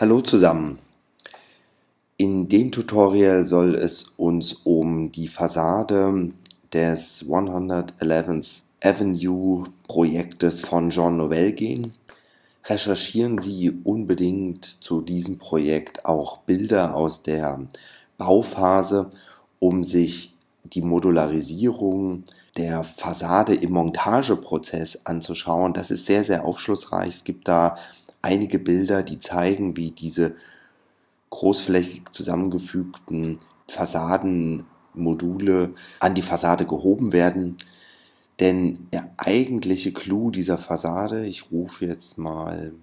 Hallo zusammen. In dem Tutorial soll es uns um die Fassade des 111th Avenue Projektes von Jean Nouvel gehen. Recherchieren Sie unbedingt zu diesem Projekt auch Bilder aus der Bauphase, um sich die Modularisierung der Fassade im Montageprozess anzuschauen. Das ist sehr, sehr aufschlussreich. Es gibt da einige Bilder, die zeigen, wie diese großflächig zusammengefügten Fassadenmodule an die Fassade gehoben werden. Denn der eigentliche Clou dieser Fassade, ich rufe jetzt mal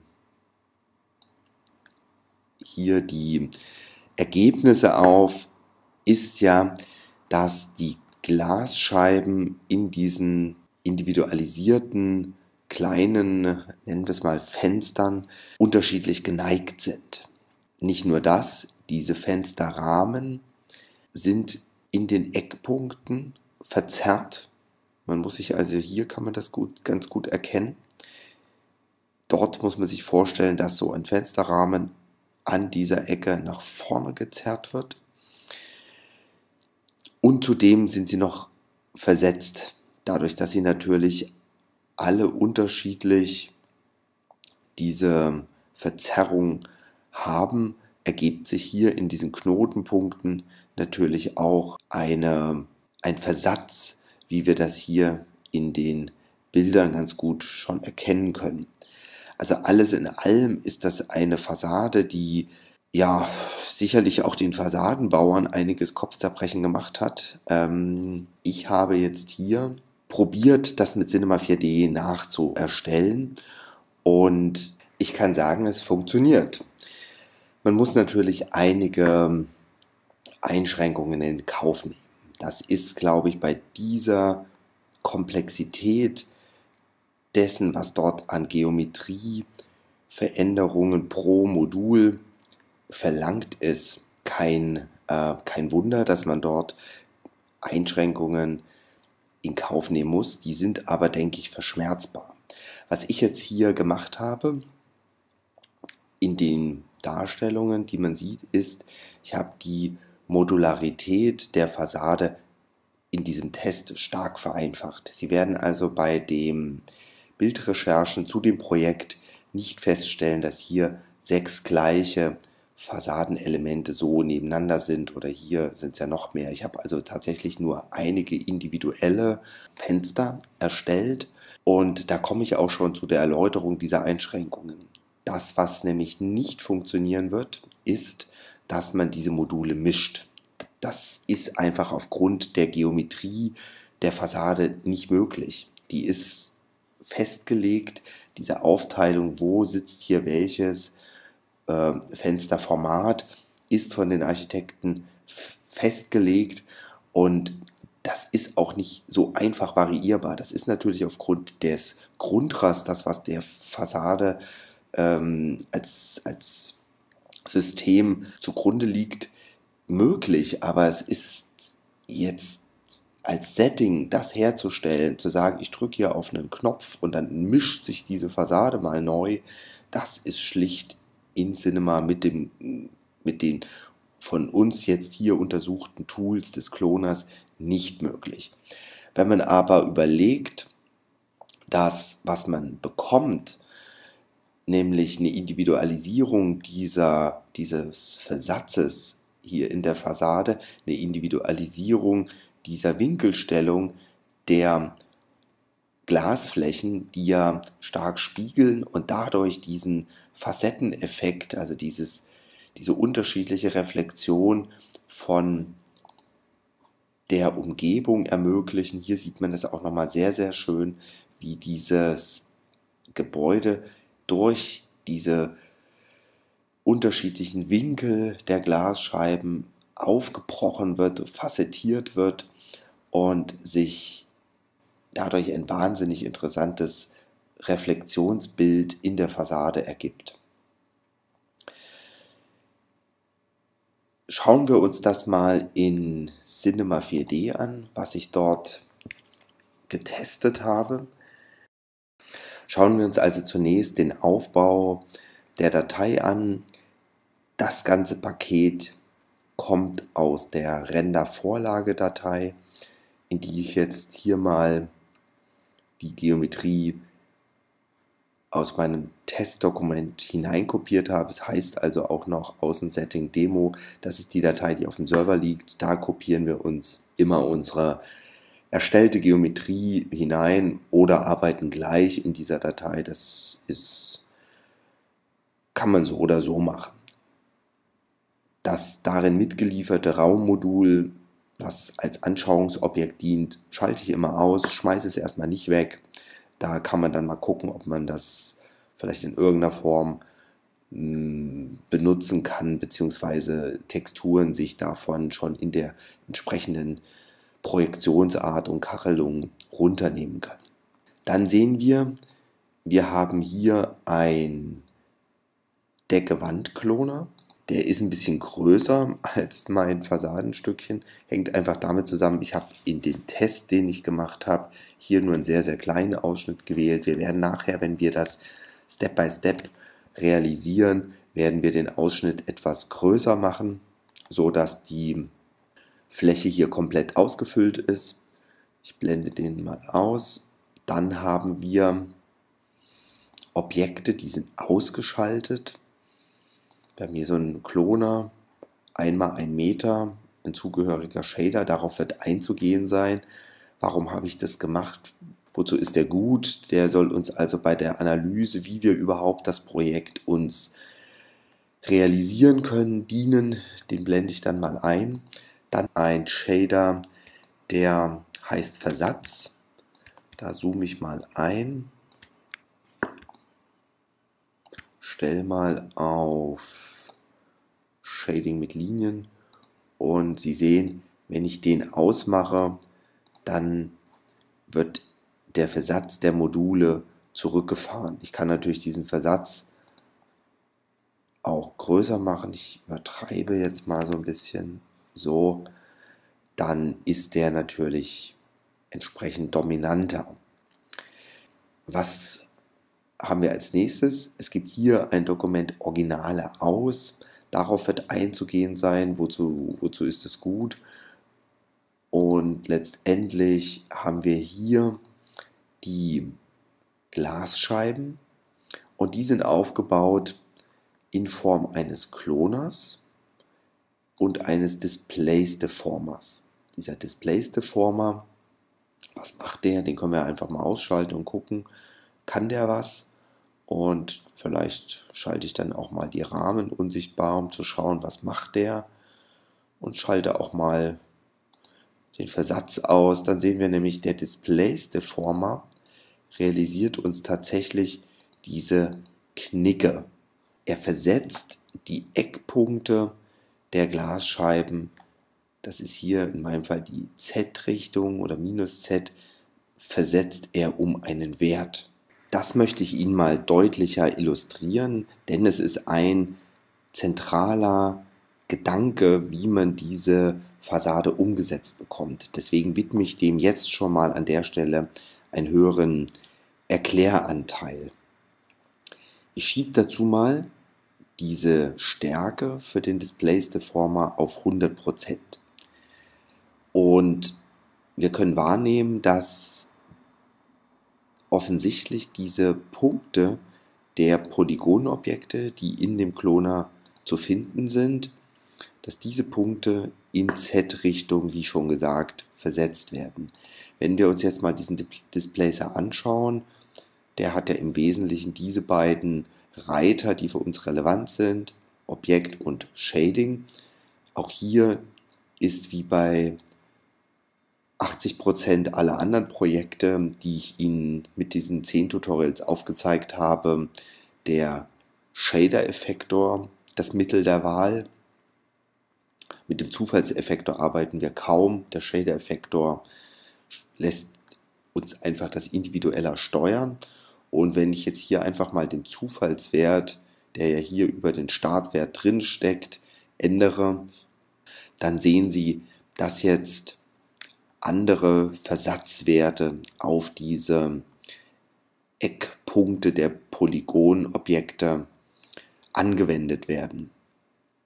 hier die Ergebnisse auf, ist ja, dass die Glasscheiben in diesen individualisierten kleinen, nennen wir es mal Fenstern, unterschiedlich geneigt sind. Nicht nur das, diese Fensterrahmen sind in den Eckpunkten verzerrt. Man muss sich also hier kann man das ganz gut erkennen. Dort muss man sich vorstellen, dass so ein Fensterrahmen an dieser Ecke nach vorne gezerrt wird. Und zudem sind sie noch versetzt, dadurch, dass sie natürlich alle unterschiedlich diese Verzerrung haben, ergibt sich hier in diesen Knotenpunkten natürlich auch ein Versatz, wie wir das hier in den Bildern ganz gut schon erkennen können. Also alles in allem ist das eine Fassade, die ja sicherlich auch den Fassadenbauern einiges Kopfzerbrechen gemacht hat. Ich habe jetzt hier probiert, das mit Cinema 4D nachzuerstellen und ich kann sagen, es funktioniert. Man muss natürlich einige Einschränkungen in Kauf nehmen. Das ist, glaube ich, bei dieser Komplexität dessen, was dort an Geometrieveränderungen pro Modul verlangt ist, kein Wunder, dass man dort Einschränkungen in Kauf nehmen muss. Die sind aber, denke ich, verschmerzbar. Was ich jetzt hier gemacht habe, in den Darstellungen, die man sieht, ist, ich habe die Modularität der Fassade in diesem Test stark vereinfacht. Sie werden also bei den Bildrecherchen zu dem Projekt nicht feststellen, dass hier 6 gleiche Fassadenelemente so nebeneinander sind oder hier sind es ja noch mehr. Ich habe also tatsächlich nur einige individuelle Fenster erstellt und da komme ich auch schon zu der Erläuterung dieser Einschränkungen. Das, was nämlich nicht funktionieren wird, ist, dass man diese Module mischt. Das ist einfach aufgrund der Geometrie der Fassade nicht möglich. Die ist festgelegt, diese Aufteilung, wo sitzt hier welches Fensterformat, ist von den Architekten festgelegt und das ist auch nicht so einfach variierbar. Das ist natürlich aufgrund des Grundrasters, was der Fassade als System zugrunde liegt, möglich, aber es ist jetzt als Setting das herzustellen, zu sagen, ich drücke hier auf einen Knopf und dann mischt sich diese Fassade mal neu, das ist schlicht in Cinema mit den von uns jetzt hier untersuchten Tools des Cloners nicht möglich. Wenn man aber überlegt, dass was man bekommt, nämlich eine Individualisierung dieses Versatzes hier in der Fassade, eine Individualisierung dieser Winkelstellung der Glasflächen, die ja stark spiegeln und dadurch diesen Facetteneffekt, also diese unterschiedliche Reflexion von der Umgebung ermöglichen. Hier sieht man das auch nochmal sehr, sehr schön, wie dieses Gebäude durch diese unterschiedlichen Winkel der Glasscheiben aufgebrochen wird, facettiert wird und sich dadurch ein wahnsinnig interessantes Reflexionsbild in der Fassade ergibt. Schauen wir uns das mal in Cinema 4D an, was ich dort getestet habe. Schauen wir uns also zunächst den Aufbau der Datei an. Das ganze Paket kommt aus der Render-Vorlagedatei, in die ich jetzt hier mal die Geometrie aus meinem Testdokument hineinkopiert habe. Es heißt also auch noch Außensetting Demo. Das ist die Datei, die auf dem Server liegt. Da kopieren wir uns immer unsere erstellte Geometrie hinein oder arbeiten gleich in dieser Datei. Kann man so oder so machen. Das darin mitgelieferte Raummodul, was als Anschauungsobjekt dient, schalte ich immer aus, schmeiße es erstmal nicht weg. Da kann man dann mal gucken, ob man das vielleicht in irgendeiner Form benutzen kann, beziehungsweise Texturen sich davon schon in der entsprechenden Projektionsart und Kachelung runternehmen kann. Dann sehen wir haben hier ein Decke-Wand-Kloner. Der ist ein bisschen größer als mein Fassadenstückchen. Hängt einfach damit zusammen, ich habe in dem Test, den ich gemacht habe, hier nur einen sehr, sehr kleinen Ausschnitt gewählt. Wir werden nachher, wenn wir das Step by Step realisieren, werden wir den Ausschnitt etwas größer machen, so dass die Fläche hier komplett ausgefüllt ist. Ich blende den mal aus. Dann haben wir Objekte, die sind ausgeschaltet. Wir haben hier so einen Kloner, 1x1 Meter, ein zugehöriger Shader, darauf wird einzugehen sein. Warum habe ich das gemacht? Wozu ist der gut? Der soll uns also bei der Analyse, wie wir überhaupt das Projekt uns realisieren können, dienen. Den blende ich dann mal ein. Dann ein Shader, der heißt Versatz. Da zoome ich mal ein. Stell mal auf Shading mit Linien und Sie sehen, wenn ich den ausmache, dann wird der Versatz der Module zurückgefahren. Ich kann natürlich diesen Versatz auch größer machen. Ich übertreibe jetzt mal so ein bisschen so. Dann ist der natürlich entsprechend dominanter. Was haben wir als nächstes? Es gibt hier ein Dokument Originale aus. Darauf wird einzugehen sein, wozu ist es gut. Und letztendlich haben wir hier die Glasscheiben und die sind aufgebaut in Form eines Kloners und eines Displace Deformers. Dieser Displace Deformer, was macht der? Den können wir einfach mal ausschalten und gucken, kann der was? Und vielleicht schalte ich dann auch mal die Rahmen unsichtbar, um zu schauen, was macht der. Und schalte auch mal den Versatz aus. Dann sehen wir nämlich, der Displace Deformer realisiert uns tatsächlich diese Knicke. Er versetzt die Eckpunkte der Glasscheiben, das ist hier in meinem Fall die Z-Richtung oder minus Z, versetzt er um einen Wert. Das möchte ich Ihnen mal deutlicher illustrieren, denn es ist ein zentraler Gedanke, wie man diese Fassade umgesetzt bekommt. Deswegen widme ich dem jetzt schon mal an der Stelle einen höheren Erkläranteil. Ich schiebe dazu mal diese Stärke für den Displace Deformer auf 100%. Und wir können wahrnehmen, dass offensichtlich diese Punkte der Polygonobjekte, die in dem Kloner zu finden sind, dass diese Punkte in Z-Richtung, wie schon gesagt, versetzt werden. Wenn wir uns jetzt mal diesen Displacer anschauen, der hat ja im Wesentlichen diese beiden Reiter, die für uns relevant sind, Objekt und Shading. Auch hier ist wie bei 80% aller anderen Projekte, die ich Ihnen mit diesen 10 Tutorials aufgezeigt habe, der Shader-Effektor das Mittel der Wahl. Mit dem Zufallseffektor arbeiten wir kaum. Der Shader-Effektor lässt uns einfach das individueller steuern. Und wenn ich jetzt hier einfach mal den Zufallswert, der ja hier über den Startwert drin steckt, ändere, dann sehen Sie, dass jetzt andere Versatzwerte auf diese Eckpunkte der Polygonobjekte angewendet werden.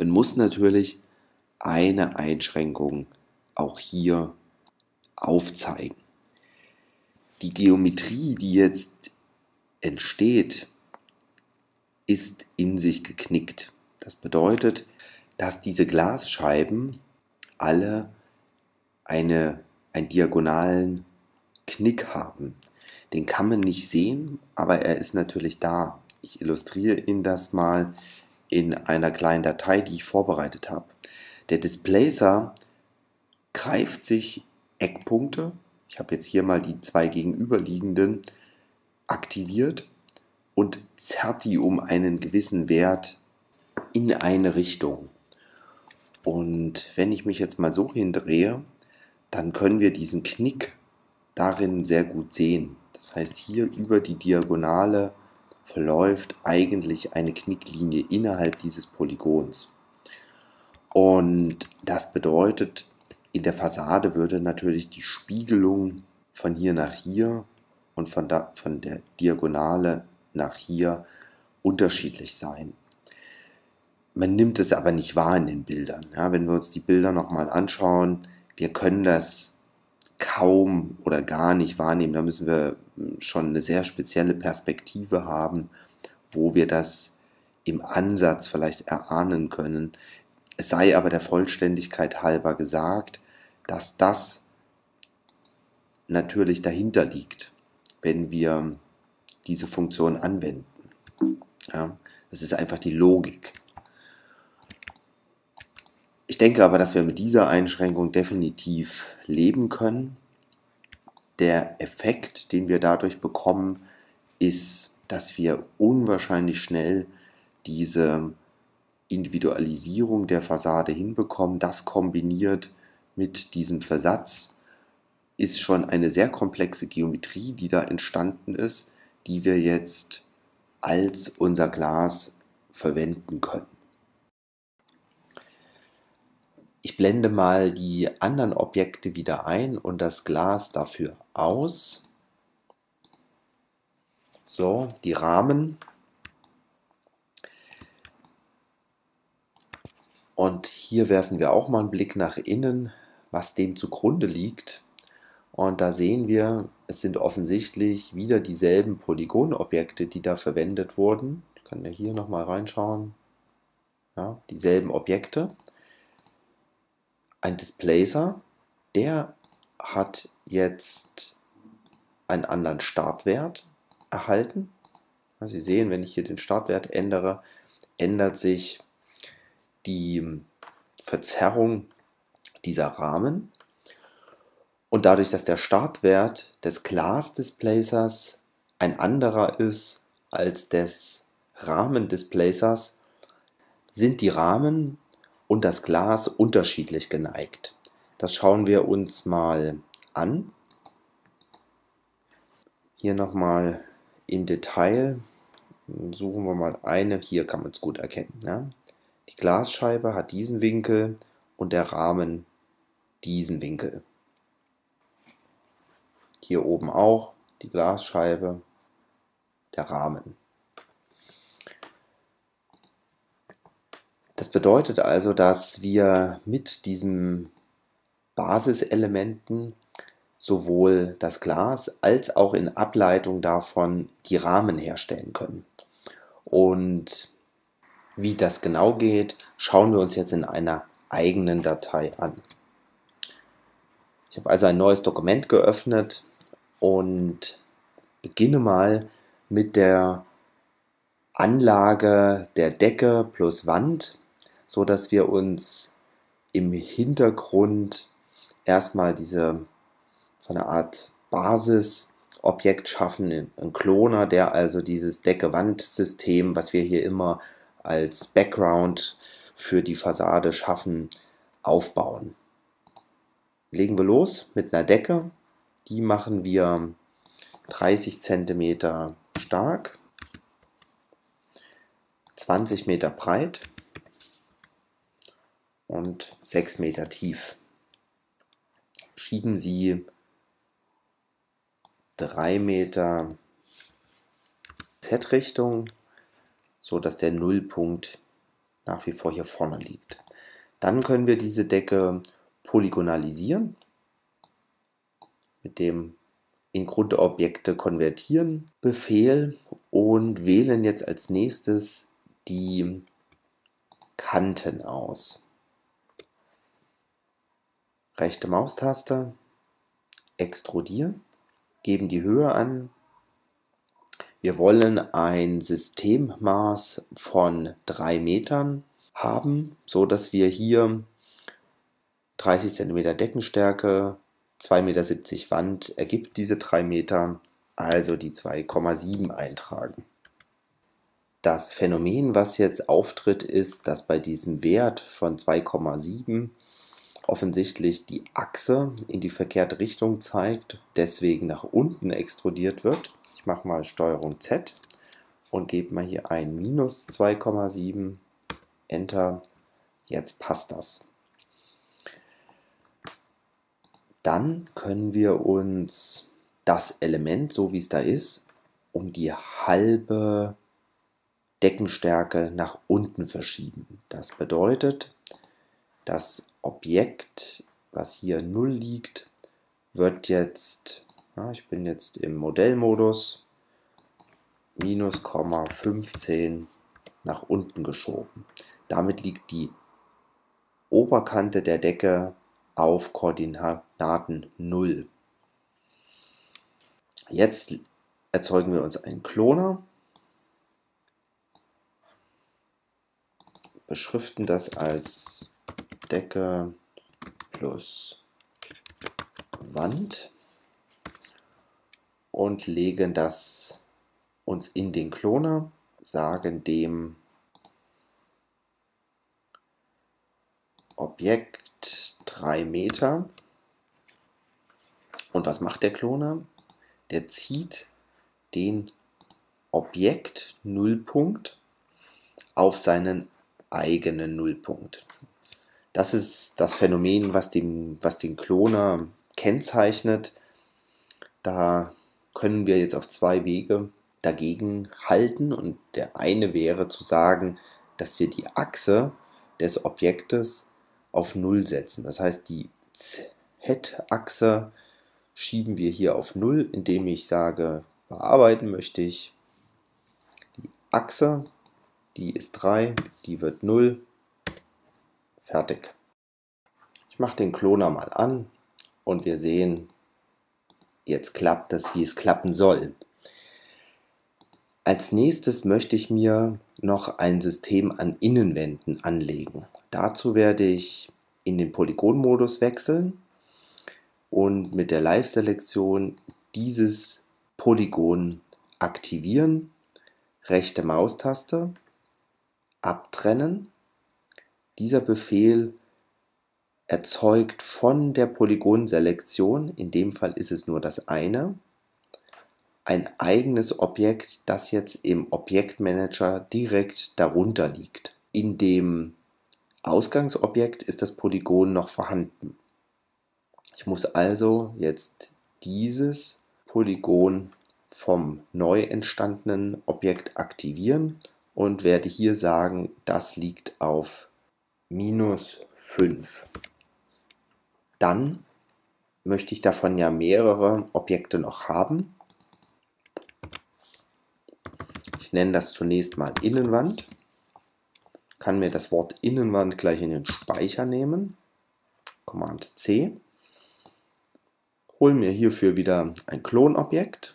Man muss natürlich eine Einschränkung auch hier aufzeigen. Die Geometrie, die jetzt entsteht, ist in sich geknickt. Das bedeutet, dass diese Glasscheiben alle einen diagonalen Knick haben. Den kann man nicht sehen, aber er ist natürlich da. Ich illustriere Ihnen das mal in einer kleinen Datei, die ich vorbereitet habe. Der Displacer greift sich Eckpunkte, ich habe jetzt hier mal die zwei gegenüberliegenden, aktiviert und zerrt die um einen gewissen Wert in eine Richtung. Und wenn ich mich jetzt mal so hindrehe, dann können wir diesen Knick darin sehr gut sehen. Das heißt, hier über die Diagonale verläuft eigentlich eine Knicklinie innerhalb dieses Polygons. Und das bedeutet, in der Fassade würde natürlich die Spiegelung von hier nach hier und von der Diagonale nach hier unterschiedlich sein. Man nimmt es aber nicht wahr in den Bildern. Ja, wenn wir uns die Bilder nochmal anschauen, wir können das kaum oder gar nicht wahrnehmen. Da müssen wir schon eine sehr spezielle Perspektive haben, wo wir das im Ansatz vielleicht erahnen können. Es sei aber der Vollständigkeit halber gesagt, dass das natürlich dahinter liegt, wenn wir diese Funktion anwenden. Ja, das ist einfach die Logik. Ich denke aber, dass wir mit dieser Einschränkung definitiv leben können. Der Effekt, den wir dadurch bekommen, ist, dass wir unwahrscheinlich schnell diese Individualisierung der Fassade hinbekommen. Das kombiniert mit diesem Versatz ist schon eine sehr komplexe Geometrie, die da entstanden ist, die wir jetzt als unser Glas verwenden können. Ich blende mal die anderen Objekte wieder ein und das Glas dafür aus. So, die Rahmen. Und hier werfen wir auch mal einen Blick nach innen, was dem zugrunde liegt. Und da sehen wir, es sind offensichtlich wieder dieselben Polygonobjekte, die da verwendet wurden. Ich kann ja hier nochmal reinschauen. Ja, dieselben Objekte. Ein Displacer, der hat jetzt einen anderen Startwert erhalten. Sie sehen, wenn ich hier den Startwert ändere, ändert sich die Verzerrung dieser Rahmen. Und dadurch, dass der Startwert des Glas-Displacers ein anderer ist als des Rahmen-Displacers, sind die Rahmen und das Glas unterschiedlich geneigt. Das schauen wir uns mal an. Hier nochmal im Detail. Suchen wir mal eine. Hier kann man es gut erkennen. Ja? Die Glasscheibe hat diesen Winkel und der Rahmen diesen Winkel. Hier oben auch die Glasscheibe, der Rahmen. Das bedeutet also, dass wir mit diesen Basiselementen sowohl das Glas als auch in Ableitung davon die Rahmen herstellen können. Und wie das genau geht, schauen wir uns jetzt in einer eigenen Datei an. Ich habe also ein neues Dokument geöffnet und beginne mal mit der Anlage der Decke plus Wand, so dass wir uns im Hintergrund erstmal so eine Art Basisobjekt schaffen, ein Kloner, der also dieses Decke-Wand-System, was wir hier immer als Background für die Fassade schaffen, aufbauen. Legen wir los mit einer Decke, die machen wir 30 cm stark, 20 Meter breit und 6 Meter tief. Schieben Sie 3 Meter Z-Richtung, so dass der Nullpunkt nach wie vor hier vorne liegt. Dann können wir diese Decke polygonalisieren, mit dem in Grundobjekte konvertieren Befehl und wählen jetzt als nächstes die Kanten aus. Rechte Maustaste, extrudieren, geben die Höhe an. Wir wollen ein Systemmaß von 3 Metern haben, so dass wir hier 30 cm Deckenstärke, 2,70 Meter Wand ergibt diese 3 Meter, also die 2,7 eintragen. Das Phänomen, was jetzt auftritt, ist, dass bei diesem Wert von 2,7 offensichtlich die Achse in die verkehrte Richtung zeigt, deswegen nach unten extrudiert wird. Ich mache mal STRG Z und gebe mal hier ein minus 2,7, Enter, jetzt passt das. Dann können wir uns das Element, so wie es da ist, um die halbe Deckenstärke nach unten verschieben. Das bedeutet, das Objekt, was hier 0 liegt, wird jetzt, ich bin jetzt im Modellmodus, minus 15 nach unten geschoben. Damit liegt die Oberkante der Decke auf Koordinaten 0. Jetzt erzeugen wir uns einen Kloner, beschriften das als Decke plus Wand und legen das uns in den Kloner, sagen dem Objekt 3 Meter. Und was macht der Kloner? Der zieht den Objekt-Nullpunkt auf seinen eigenen Nullpunkt. Das ist das Phänomen, was den Kloner kennzeichnet. Da können wir jetzt auf 2 Wege dagegen halten. Und der eine wäre zu sagen, dass wir die Achse des Objektes auf 0 setzen. Das heißt, die Z-Achse schieben wir hier auf 0, indem ich sage, bearbeiten möchte ich die Achse, die ist 3, die wird 0, fertig. Ich mache den Kloner mal an und wir sehen, jetzt klappt das, wie es klappen soll. Als nächstes möchte ich mir noch ein System an Innenwänden anlegen. Dazu werde ich in den Polygonmodus wechseln und mit der Live-Selektion dieses Polygon aktivieren, rechte Maustaste, abtrennen. Dieser Befehl erzeugt von der Polygonselektion, in dem Fall ist es nur das eine, ein eigenes Objekt, das jetzt im Objektmanager direkt darunter liegt. In dem Ausgangsobjekt ist das Polygon noch vorhanden. Ich muss also jetzt dieses Polygon vom neu entstandenen Objekt aktivieren und werde hier sagen, das liegt auf minus 5. Dann möchte ich davon ja mehrere Objekte noch haben. Ich nenne das zunächst mal Innenwand. Kann mir das Wort Innenwand gleich in den Speicher nehmen. Command C. Hole mir hierfür wieder ein Klonobjekt.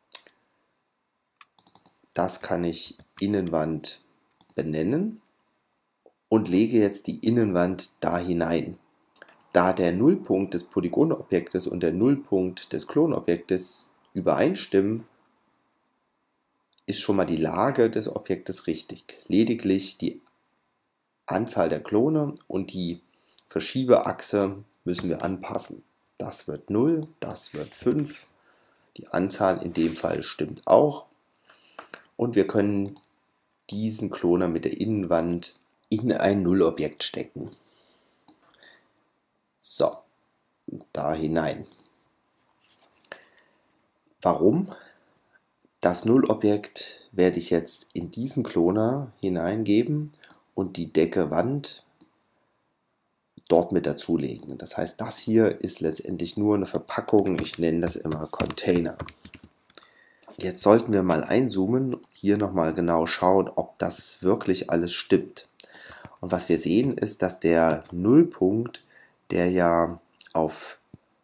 Das kann ich Innenwand benennen und lege jetzt die Innenwand da hinein. Da der Nullpunkt des Polygonobjektes und der Nullpunkt des Klonobjektes übereinstimmen, ist schon mal die Lage des Objektes richtig. Lediglich die Anzahl der Klone und die Verschiebeachse müssen wir anpassen. Das wird 0, das wird 5. Die Anzahl in dem Fall stimmt auch. Und wir können diesen Kloner mit der Innenwand in ein Nullobjekt stecken. So, da hinein. Warum? Das Nullobjekt werde ich jetzt in diesen Kloner hineingeben und die Decke Wand dort mit dazulegen. Das heißt, das hier ist letztendlich nur eine Verpackung. Ich nenne das immer Container. Jetzt sollten wir mal einzoomen, hier nochmal genau schauen, ob das wirklich alles stimmt. Und was wir sehen ist, dass der Nullpunkt, der ja auf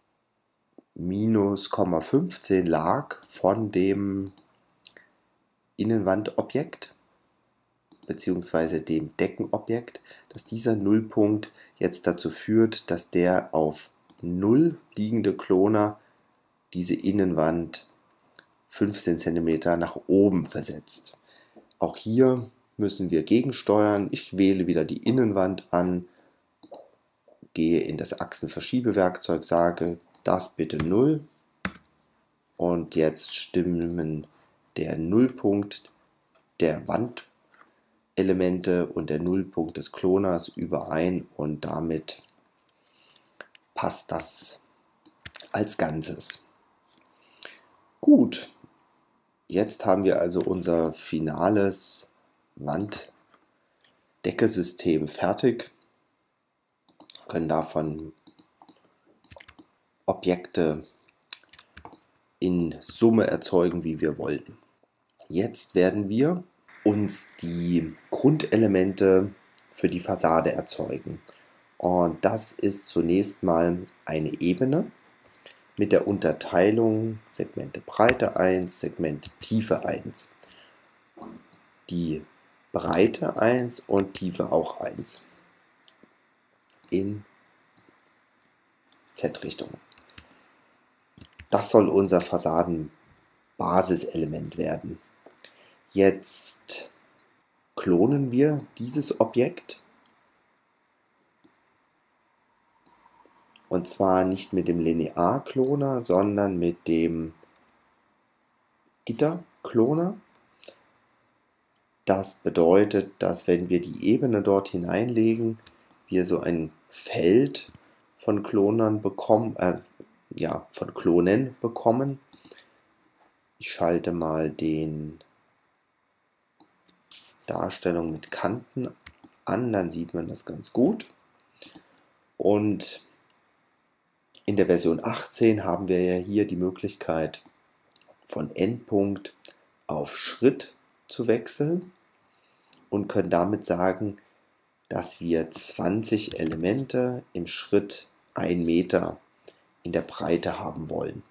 minus 0,15 lag von dem Innenwandobjekt bzw. dem Deckenobjekt, dass dieser Nullpunkt jetzt dazu führt, dass der auf 0 liegende Kloner diese Innenwand 15 cm nach oben versetzt. Auch hier müssen wir gegensteuern. Ich wähle wieder die Innenwand an, gehe in das Achsenverschiebewerkzeug, sage das bitte 0 und jetzt stimmen der Nullpunkt der Wandelemente und der Nullpunkt des Kloners überein und damit passt das als Ganzes. Gut, jetzt haben wir also unser finales Wanddeckesystem fertig, können davon Objekte in Summe erzeugen, wie wir wollen. Jetzt werden wir uns die Grundelemente für die Fassade erzeugen. Und das ist zunächst mal eine Ebene mit der Unterteilung Segmente Breite 1, Segmente Tiefe 1. Die Breite 1 und Tiefe auch 1 in Z-Richtung. Das soll unser Fassadenbasiselement werden. Jetzt klonen wir dieses Objekt und zwar nicht mit dem Linearkloner, sondern mit dem Gitterkloner. Das bedeutet, dass wenn wir die Ebene dort hineinlegen, wir so ein Feld von Klonen bekommen. Ich schalte mal den Darstellung mit Kanten an, dann sieht man das ganz gut. Und in der Version 18 haben wir ja hier die Möglichkeit, von Endpunkt auf Schritt zu wechseln und können damit sagen, dass wir 20 Elemente im Schritt 1 Meter in der Breite haben wollen.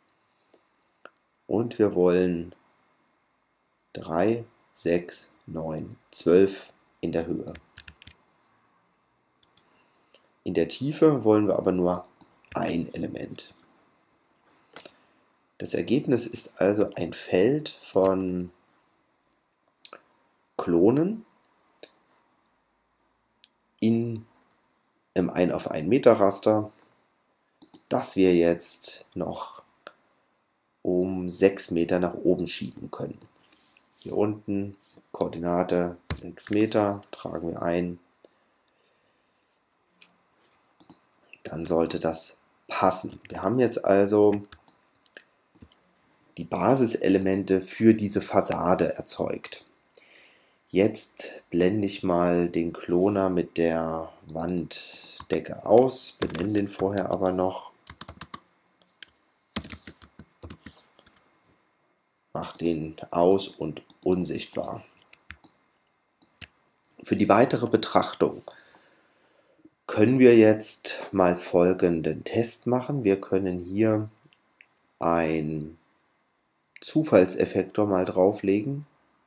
Und wir wollen 3, 6, 9, 12 in der Höhe. In der Tiefe wollen wir aber nur ein Element. Das Ergebnis ist also ein Feld von Klonen im 1 auf 1 Meter Raster, das wir jetzt noch um 6 Meter nach oben schieben können. Hier unten Koordinate 6 Meter, tragen wir ein. Dann sollte das passen. Wir haben jetzt also die Basiselemente für diese Fassade erzeugt. Jetzt blende ich mal den Kloner mit der Wanddecke aus, benenne den vorher aber noch. Mache den aus und unsichtbar. Für die weitere Betrachtung können wir jetzt mal folgenden Test machen. Wir können hier einen Zufallseffektor mal drauflegen.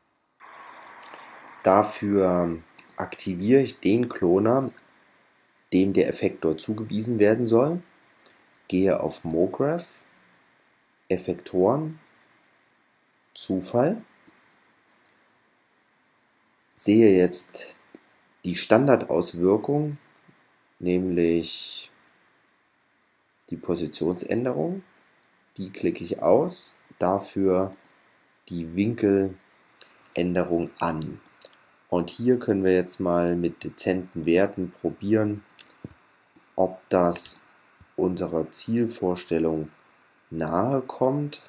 Dafür aktiviere ich den Kloner, dem der Effektor zugewiesen werden soll. Gehe auf MoGraph, Effektoren, Zufall. Sehe jetzt die Standardauswirkung, nämlich die Positionsänderung. Die klicke ich aus, dafür die Winkeländerung an. Und hier können wir jetzt mal mit dezenten Werten probieren, ob das unserer Zielvorstellung nahe kommt.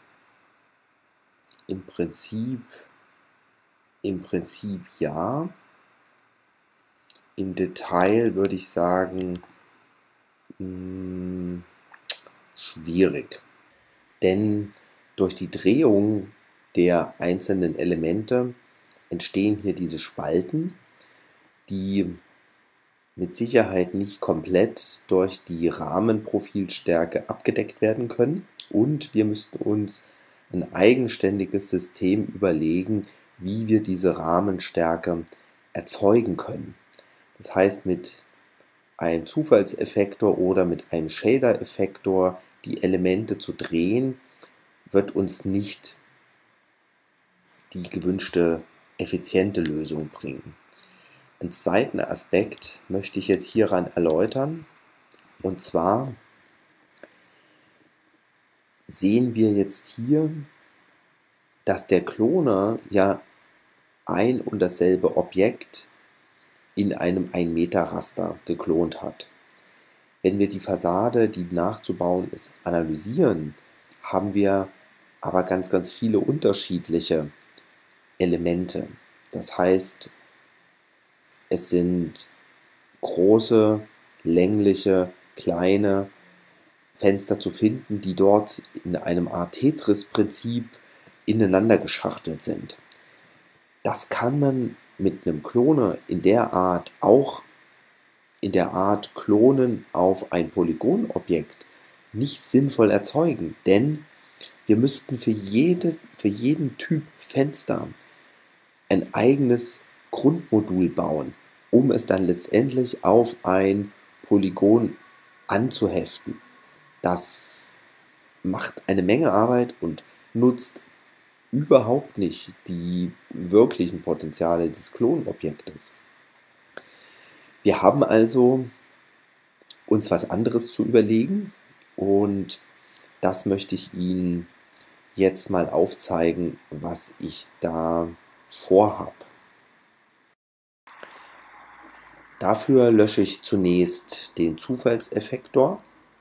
Im Prinzip ja. Im Detail würde ich sagen, schwierig. Denn durch die Drehung der einzelnen Elemente entstehen hier diese Spalten, die mit Sicherheit nicht komplett durch die Rahmenprofilstärke abgedeckt werden können. Und wir müssten uns ein eigenständiges System überlegen, wie wir diese Rahmenstärke erzeugen können. Das heißt, mit einem Zufallseffektor oder mit einem Shader-Effektor die Elemente zu drehen, wird uns nicht die gewünschte effiziente Lösung bringen. Einen zweiten Aspekt möchte ich jetzt hieran erläutern, und zwar sehen wir jetzt hier, dass der Kloner ja ein und dasselbe Objekt in einem 1-Meter-Raster geklont hat. Wenn wir die Fassade, die nachzubauen ist, analysieren, haben wir aber ganz viele unterschiedliche Elemente. Das heißt, es sind große, längliche, kleine Fenster zu finden, die dort in einem Art Tetris-Prinzip ineinander geschachtelt sind. Das kann man mit einem Kloner in der Art auch in der Art klonen auf ein Polygonobjekt nicht sinnvoll erzeugen, denn wir müssten für jeden Typ Fenster ein eigenes Grundmodul bauen, um es dann letztendlich auf ein Polygon anzuheften. Das macht eine Menge Arbeit und nutzt überhaupt nicht die wirklichen Potenziale des Klonobjektes. Wir haben also uns was anderes zu überlegen und das möchte ich Ihnen jetzt mal aufzeigen, was ich da vorhab. Dafür lösche ich zunächst den Zufallseffektor,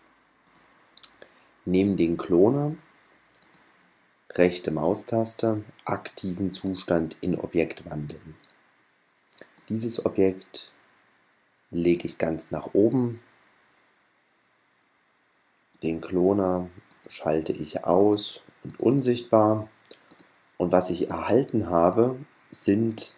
nehme den Kloner, rechte Maustaste, aktiven Zustand in Objekt wandeln. Dieses Objekt lege ich ganz nach oben, den Kloner schalte ich aus und unsichtbar und was ich erhalten habe, sind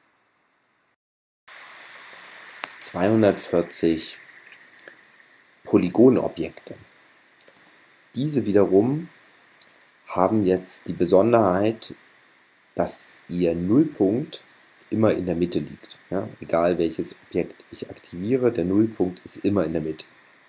240 Polygonobjekte. Diese wiederum haben jetzt die Besonderheit, dass ihr Nullpunkt immer in der Mitte liegt. Ja, egal welches Objekt ich aktiviere, der Nullpunkt ist immer in der Mitte.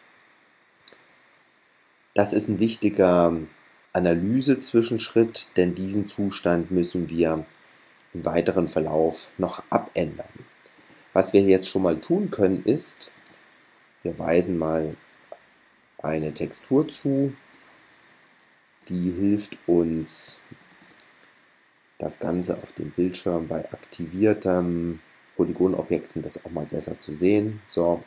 Das ist ein wichtiger Analyse-Zwischenschritt, denn diesen Zustand müssen wir im weiteren Verlauf noch abändern. Was wir jetzt schon mal tun können ist, wir weisen mal eine Textur zu, die hilft uns, das Ganze auf dem Bildschirm bei aktivierten Polygonobjekten das auch mal besser zu sehen. So.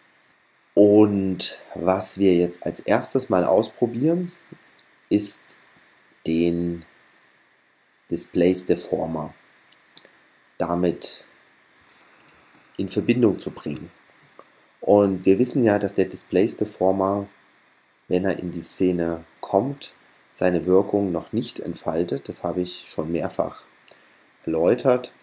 Und was wir jetzt als erstes mal ausprobieren, ist den Displace Deformer damit in Verbindung zu bringen. Und wir wissen ja, dass der Displace Deformer, wenn er in die Szene kommt, seine Wirkung noch nicht entfaltet. Das habe ich schon mehrfach erläutert.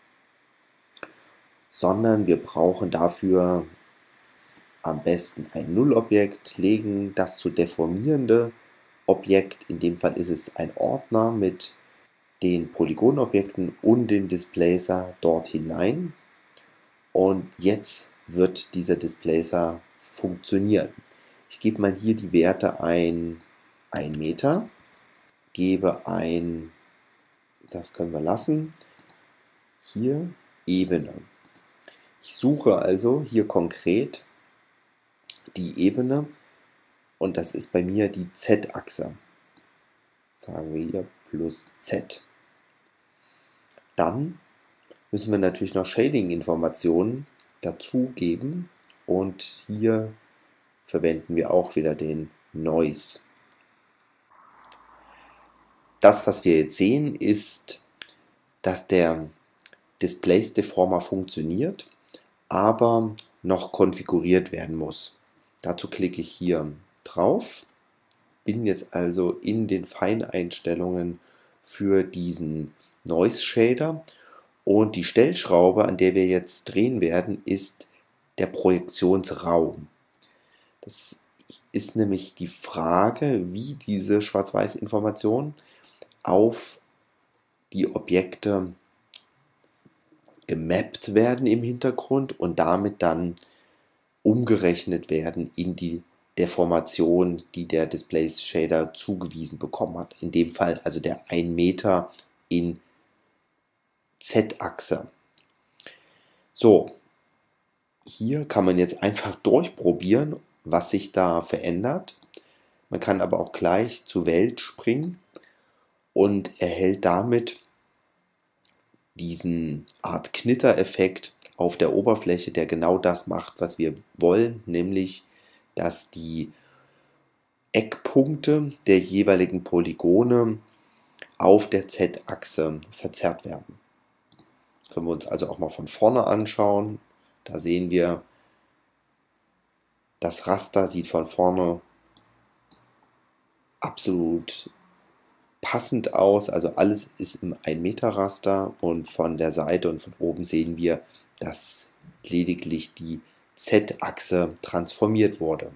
Sondern wir brauchen dafür am besten ein Nullobjekt, legen das zu deformierende Objekt, in dem Fall ist es ein Ordner mit den Polygonobjekten und den Displacer dort hinein. Und jetzt wird dieser Displacer funktionieren. Ich gebe mal hier die Werte ein 1 Meter, gebe ein, das können wir lassen, hier Ebene. Ich suche also hier konkret die Ebene und das ist bei mir die Z-Achse. Sagen wir hier plus Z. Dann müssen wir natürlich noch Shading-Informationen dazugeben und hier verwenden wir auch wieder den Noise. Das, was wir jetzt sehen, ist, dass der Displace Deformer funktioniert aber noch konfiguriert werden muss. Dazu klicke ich hier drauf, bin jetzt also in den Feineinstellungen für diesen Noise Shader und die Stellschraube, an der wir jetzt drehen werden, ist der Projektionsraum. Das ist nämlich die Frage, wie diese Schwarz-Weiß-Informationen auf die Objekte gemappt werden im Hintergrund und damit dann umgerechnet werden in die Deformation, die der Display Shader zugewiesen bekommen hat. In dem Fall also der 1 Meter in Z-Achse. So, hier kann man jetzt einfach durchprobieren, was sich da verändert. Man kann aber auch gleich zur Welt springen und erhält damit diesen Art Knittereffekt auf der Oberfläche, der genau das macht, was wir wollen, nämlich dass die Eckpunkte der jeweiligen Polygone auf der Z-Achse verzerrt werden. Das können wir uns also auch mal von vorne anschauen. Da sehen wir, das Raster sieht von vorne absolut passend aus, also alles ist im 1 Meter Raster und von der Seite und von oben sehen wir, dass lediglich die Z-Achse transformiert wurde.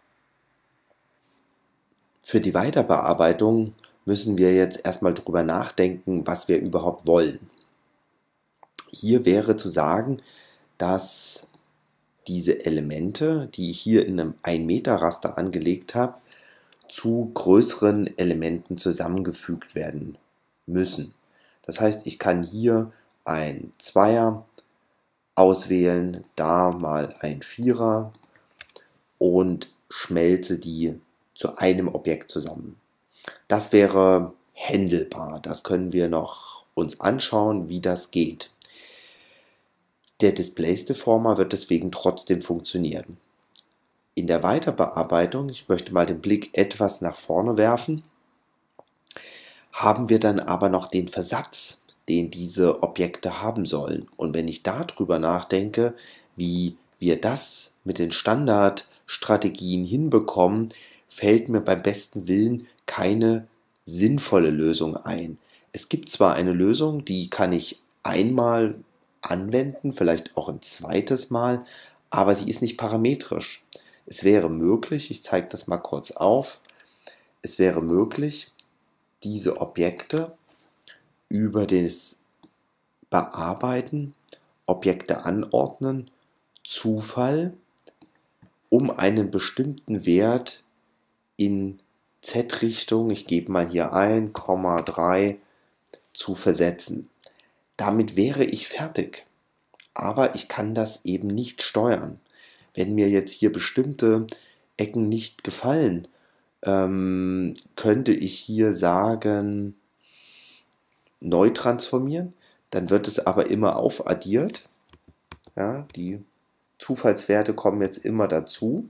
Für die Weiterbearbeitung müssen wir jetzt erstmal darüber nachdenken, was wir überhaupt wollen. Hier wäre zu sagen, dass diese Elemente, die ich hier in einem 1 Meter Raster angelegt habe, zu größeren Elementen zusammengefügt werden müssen. Das heißt, ich kann hier ein Zweier auswählen, da mal ein Vierer und schmelze die zu einem Objekt zusammen. Das wäre händelbar. Das können wir noch uns anschauen, wie das geht. Der Displace Deformer wird deswegen trotzdem funktionieren. In der Weiterbearbeitung, ich möchte mal den Blick etwas nach vorne werfen, haben wir dann aber noch den Versatz, den diese Objekte haben sollen. Und wenn ich darüber nachdenke, wie wir das mit den Standardstrategien hinbekommen, fällt mir beim besten Willen keine sinnvolle Lösung ein. Es gibt zwar eine Lösung, die kann ich einmal anwenden, vielleicht auch ein zweites Mal, aber sie ist nicht parametrisch. Es wäre möglich, ich zeige das mal kurz auf, es wäre möglich, diese Objekte über das Bearbeiten, Objekte anordnen, Zufall, um einen bestimmten Wert in Z-Richtung, ich gebe mal hier 1,3, zu versetzen. Damit wäre ich fertig, aber ich kann das eben nicht steuern. Wenn mir jetzt hier bestimmte Ecken nicht gefallen, könnte ich hier sagen, neu transformieren, dann wird es aber immer aufaddiert. Ja, die Zufallswerte kommen jetzt immer dazu.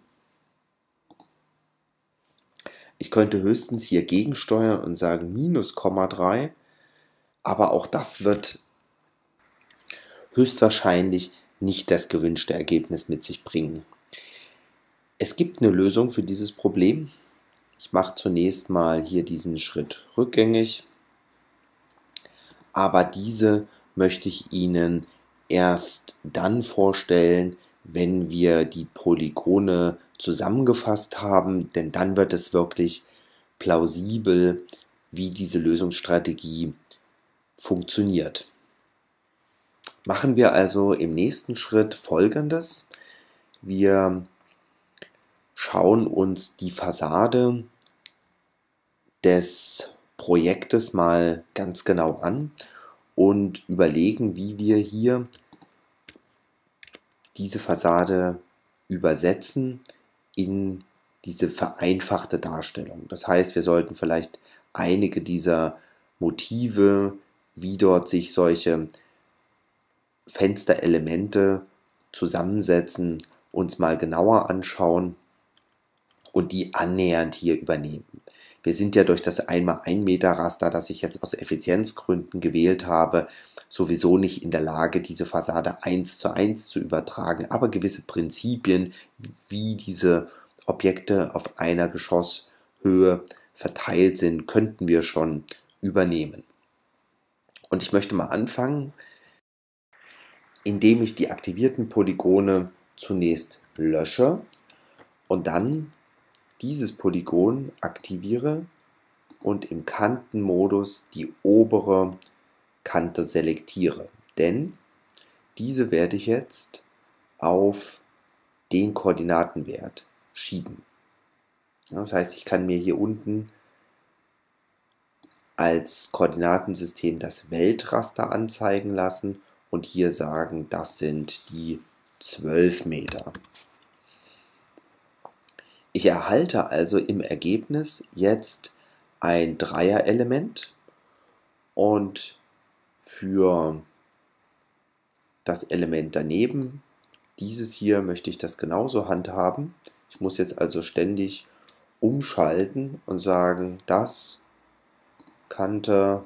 Ich könnte höchstens hier gegensteuern und sagen minus 0,3, aber auch das wird höchstwahrscheinlich nicht das gewünschte Ergebnis mit sich bringen. Es gibt eine Lösung für dieses Problem. Ich mache zunächst mal hier diesen Schritt rückgängig, aber diese möchte ich Ihnen erst dann vorstellen, wenn wir die Polygone zusammengefasst haben, denn dann wird es wirklich plausibel, wie diese Lösungsstrategie funktioniert. Machen wir also im nächsten Schritt Folgendes. Wir schauen uns die Fassade des Projektes mal ganz genau an und überlegen, wie wir hier diese Fassade übersetzen in diese vereinfachte Darstellung. Das heißt, wir sollten vielleicht einige dieser Motive, wie dort sich solche Fensterelemente zusammensetzen, uns mal genauer anschauen und die annähernd hier übernehmen. Wir sind ja durch das 1x1 Meter Raster, das ich jetzt aus Effizienzgründen gewählt habe, sowieso nicht in der Lage, diese Fassade 1:1 zu übertragen, aber gewisse Prinzipien, wie diese Objekte auf einer Geschosshöhe verteilt sind, könnten wir schon übernehmen. Und ich möchte mal anfangen, indem ich die aktivierten Polygone zunächst lösche und dann dieses Polygon aktiviere und im Kantenmodus die obere Kante selektiere. Denn diese werde ich jetzt auf den Koordinatenwert schieben. Das heißt, ich kann mir hier unten als Koordinatensystem das Weltraster anzeigen lassen und hier sagen, das sind die 12 Meter. Ich erhalte also im Ergebnis jetzt ein Dreierelement und für das Element daneben, dieses hier, möchte ich das genauso handhaben. Ich muss jetzt also ständig umschalten und sagen, das Kante,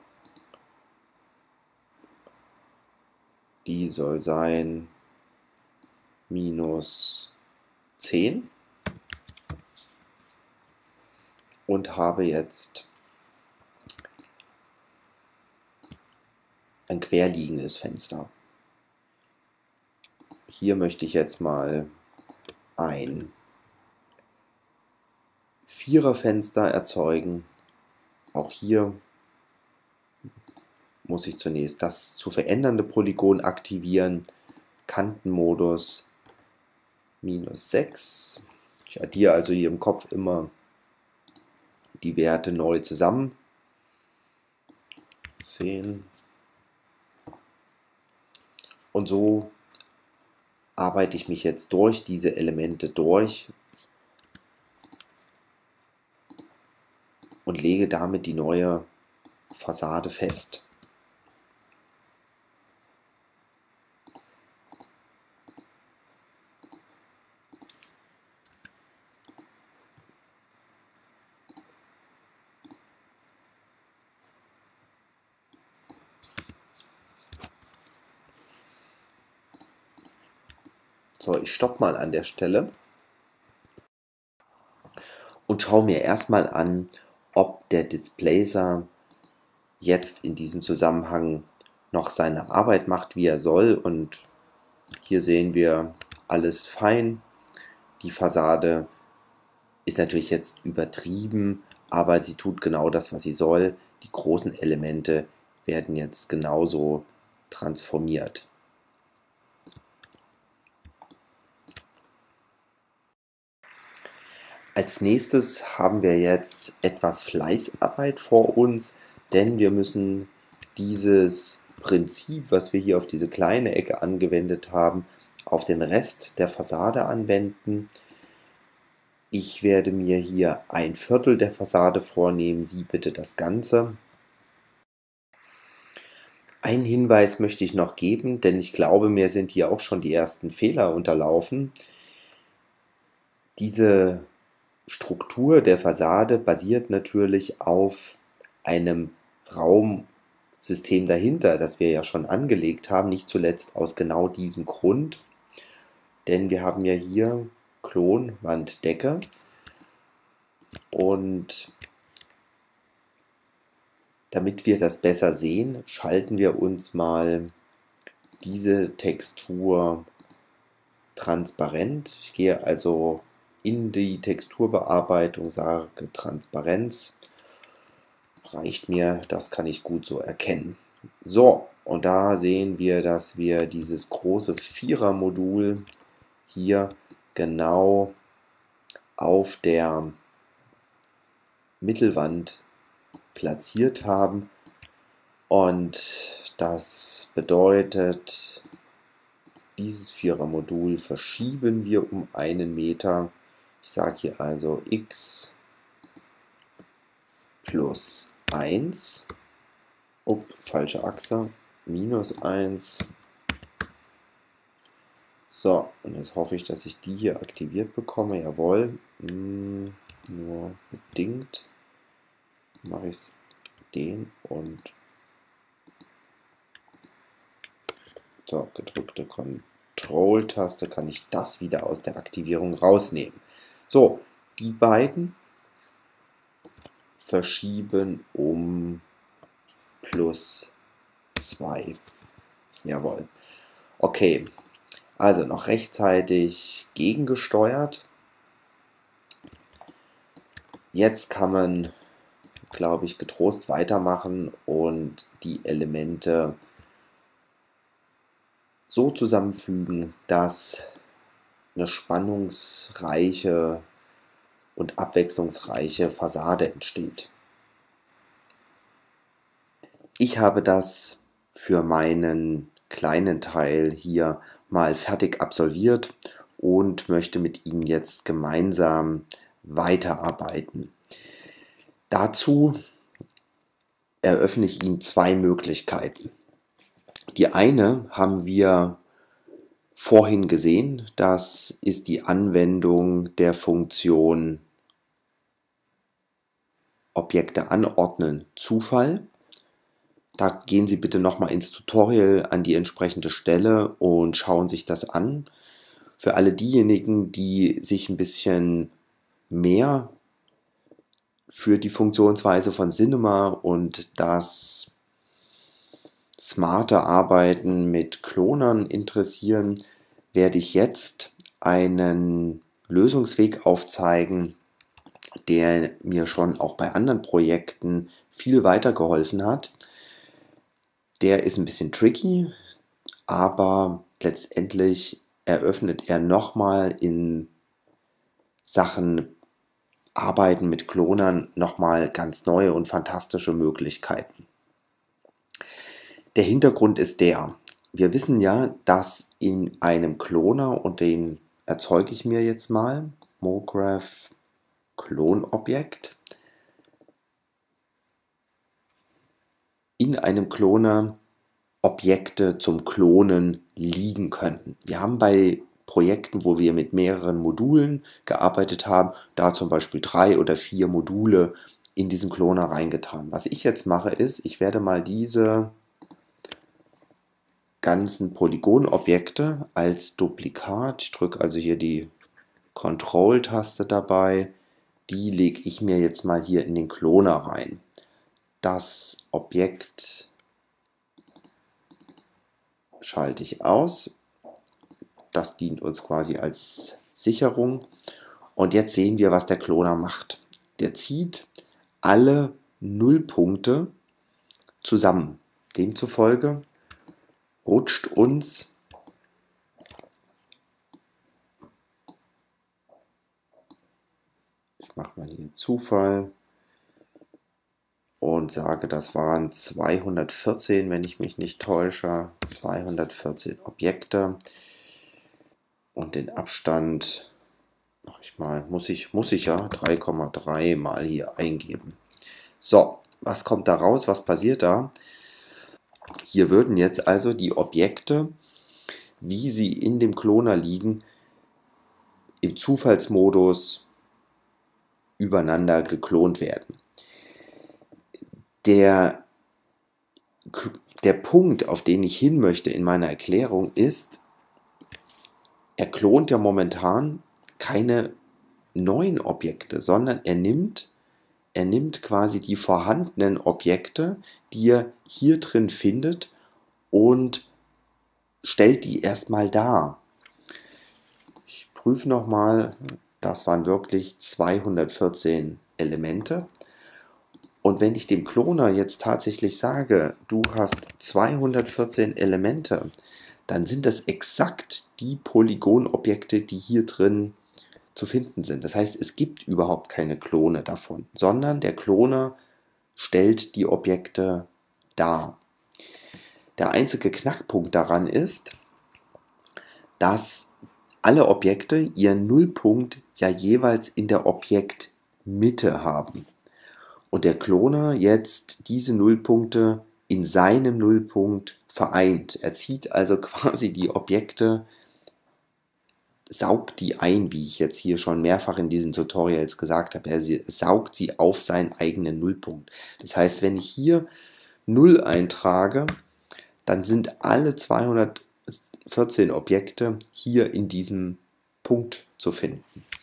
die soll sein minus 10 und habe jetzt ein querliegendes Fenster. Hier möchte ich jetzt mal ein Viererfenster erzeugen. Auch hier muss ich zunächst das zu verändernde Polygon aktivieren. Kantenmodus minus 6. Ich addiere also hier im Kopf immer die Werte neu zusammen. 10. Und so arbeite ich mich jetzt durch diese Elemente durch und lege damit die neue Fassade fest. So, ich stoppe mal an der Stelle und schaue mir erstmal an, ob der Displacer jetzt in diesem Zusammenhang noch seine Arbeit macht, wie er soll. Und hier sehen wir alles fein. Die Fassade ist natürlich jetzt übertrieben, aber sie tut genau das, was sie soll. Die großen Elemente werden jetzt genauso transformiert. Als nächstes haben wir jetzt etwas Fleißarbeit vor uns, denn wir müssen dieses Prinzip, was wir hier auf diese kleine Ecke angewendet haben, auf den Rest der Fassade anwenden. Ich werde mir hier 1/4 der Fassade vornehmen, Sie bitte das Ganze. Einen Hinweis möchte ich noch geben, denn ich glaube, mir sind hier auch schon die ersten Fehler unterlaufen. Diese Struktur der Fassade basiert natürlich auf einem Raumsystem dahinter, das wir ja schon angelegt haben, nicht zuletzt aus genau diesem Grund, denn wir haben ja hier Klonwanddecke und damit wir das besser sehen, schalten wir uns mal diese Textur transparent. Ich gehe also in die Texturbearbeitung, sage Transparenz, reicht mir, das kann ich gut so erkennen. So, und da sehen wir, dass wir dieses große Vierer-Modul hier genau auf der Mittelwand platziert haben. Und das bedeutet, dieses Vierer-Modul verschieben wir um 1 Meter. Ich sage hier also x plus 1, falsche Achse, minus 1. So, und jetzt hoffe ich, dass ich die hier aktiviert bekomme. Jawohl, nur bedingt mache ich den und So, gedrückte Control-Taste kann ich das wieder aus der Aktivierung rausnehmen. So, die beiden verschieben um +2. Jawohl. Okay, also noch rechtzeitig gegengesteuert. Jetzt kann man, glaube ich, getrost weitermachen und die Elemente so zusammenfügen, dass eine spannungsreiche und abwechslungsreiche Fassade entsteht. Ich habe das für meinen kleinen Teil hier mal fertig absolviert und möchte mit Ihnen jetzt gemeinsam weiterarbeiten. Dazu eröffne ich Ihnen zwei Möglichkeiten. Die eine haben wir vorhin gesehen, das ist die Anwendung der Funktion Objekte anordnen Zufall. Da gehen Sie bitte nochmal ins Tutorial an die entsprechende Stelle und schauen sich das an. Für alle diejenigen, die sich ein bisschen mehr für die Funktionsweise von Cinema und das smarte Arbeiten mit Klonern interessieren, werde ich jetzt einen Lösungsweg aufzeigen, der mir schon auch bei anderen Projekten viel weitergeholfen hat. Der ist ein bisschen tricky, aber letztendlich eröffnet er nochmal in Sachen Arbeiten mit Klonern nochmal ganz neue und fantastische Möglichkeiten. Der Hintergrund ist der: Wir wissen ja, dass in einem Kloner, und den erzeuge ich mir jetzt mal, MoGraph Klonobjekt, in einem Kloner Objekte zum Klonen liegen könnten. Wir haben bei Projekten, wo wir mit mehreren Modulen gearbeitet haben, da zum Beispiel 3 oder 4 Module in diesen Kloner reingetan. Was ich jetzt mache ist, ich werde mal diese ganzen Polygonobjekte als Duplikat, ich drücke also hier die Control-Taste dabei, die lege ich mir jetzt mal hier in den Kloner rein. Das Objekt schalte ich aus. Das dient uns quasi als Sicherung. Und jetzt sehen wir, was der Kloner macht. Der zieht alle Nullpunkte zusammen. Demzufolge rutscht uns ich mache mal hier Zufall und sage, das waren 214, wenn ich mich nicht täusche, 214 Objekte. Und den Abstand mache ich mal, muss ich ja 3,3 mal hier eingeben. So, was kommt da raus? Was passiert da? Hier würden jetzt also die Objekte, wie sie in dem Kloner liegen, im Zufallsmodus übereinander geklont werden. Der Punkt, auf den ich hin möchte in meiner Erklärung, ist, er klont ja momentan keine neuen Objekte, sondern er nimmt quasi die vorhandenen Objekte, die er hier drin findet, und stellt die erstmal dar. Ich prüfe nochmal, das waren wirklich 214 Elemente. Und wenn ich dem Kloner jetzt tatsächlich sage, du hast 214 Elemente, dann sind das exakt die Polygonobjekte, die hier drin zu finden sind. Das heißt, es gibt überhaupt keine Klone davon, sondern der Kloner stellt die Objekte dar. Der einzige Knackpunkt daran ist, dass alle Objekte ihren Nullpunkt ja jeweils in der Objektmitte haben. Und der Kloner jetzt diese Nullpunkte in seinem Nullpunkt vereint. Er zieht also quasi die Objekte, saugt die ein, wie ich jetzt hier schon mehrfach in diesen Tutorials gesagt habe. Er saugt sie auf seinen eigenen Nullpunkt. Das heißt, wenn ich hier 0 eintrage, dann sind alle 214 14 Objekte hier in diesem Punkt zu finden.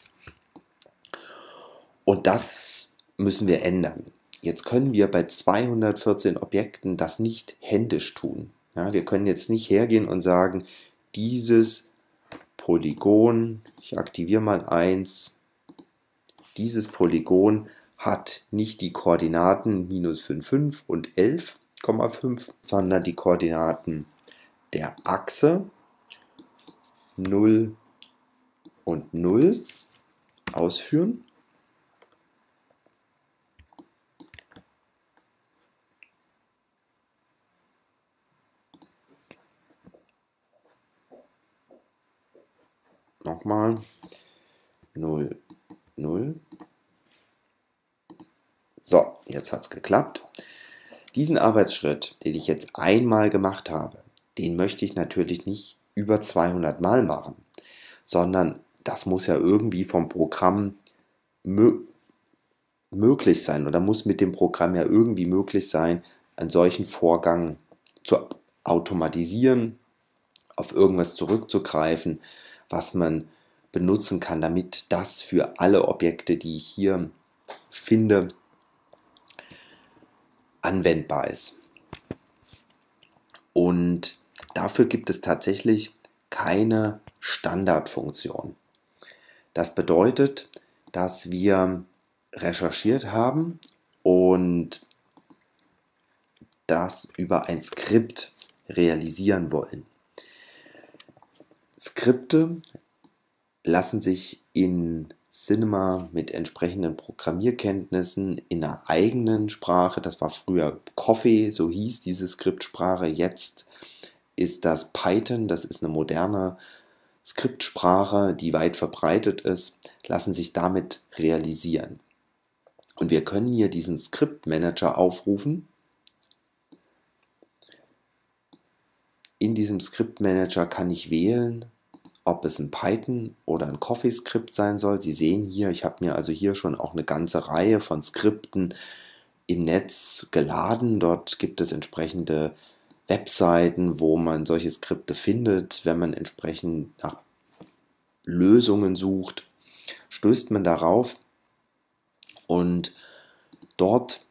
Und das müssen wir ändern. Jetzt können wir bei 214 Objekten das nicht händisch tun. Ja, wir können jetzt nicht hergehen und sagen, dieses Polygon, ich aktiviere mal 1, dieses Polygon hat nicht die Koordinaten -5,5 und 11,5, sondern die Koordinaten der Achse 0 und 0 ausführen. Nochmal 0, 0. So, jetzt hat es geklappt. Diesen Arbeitsschritt, den ich jetzt einmal gemacht habe, den möchte ich natürlich nicht über 200 Mal machen, sondern das muss ja irgendwie vom Programm möglich sein oder muss mit dem Programm ja irgendwie möglich sein, einen solchen Vorgang zu automatisieren, auf irgendwas zurückzugreifen, was man benutzen kann, damit das für alle Objekte, die ich hier finde, anwendbar ist. Und dafür gibt es tatsächlich keine Standardfunktion. Das bedeutet, dass wir recherchiert haben und das über ein Skript realisieren wollen. Skripte lassen sich in Cinema mit entsprechenden Programmierkenntnissen in einer eigenen Sprache, das war früher Coffee, so hieß diese Skriptsprache, jetzt ist das Python, das ist eine moderne Skriptsprache, die weit verbreitet ist, lassen sich damit realisieren. Und wir können hier diesen Skriptmanager aufrufen. In diesem Skriptmanager kann ich wählen, ob es ein Python oder ein CoffeeScript sein soll. Sie sehen hier, ich habe mir also hier schon auch eine ganze Reihe von Skripten im Netz geladen. Dort gibt es entsprechende Webseiten, wo man solche Skripte findet. Wenn man entsprechend nach Lösungen sucht, stößt man darauf und dort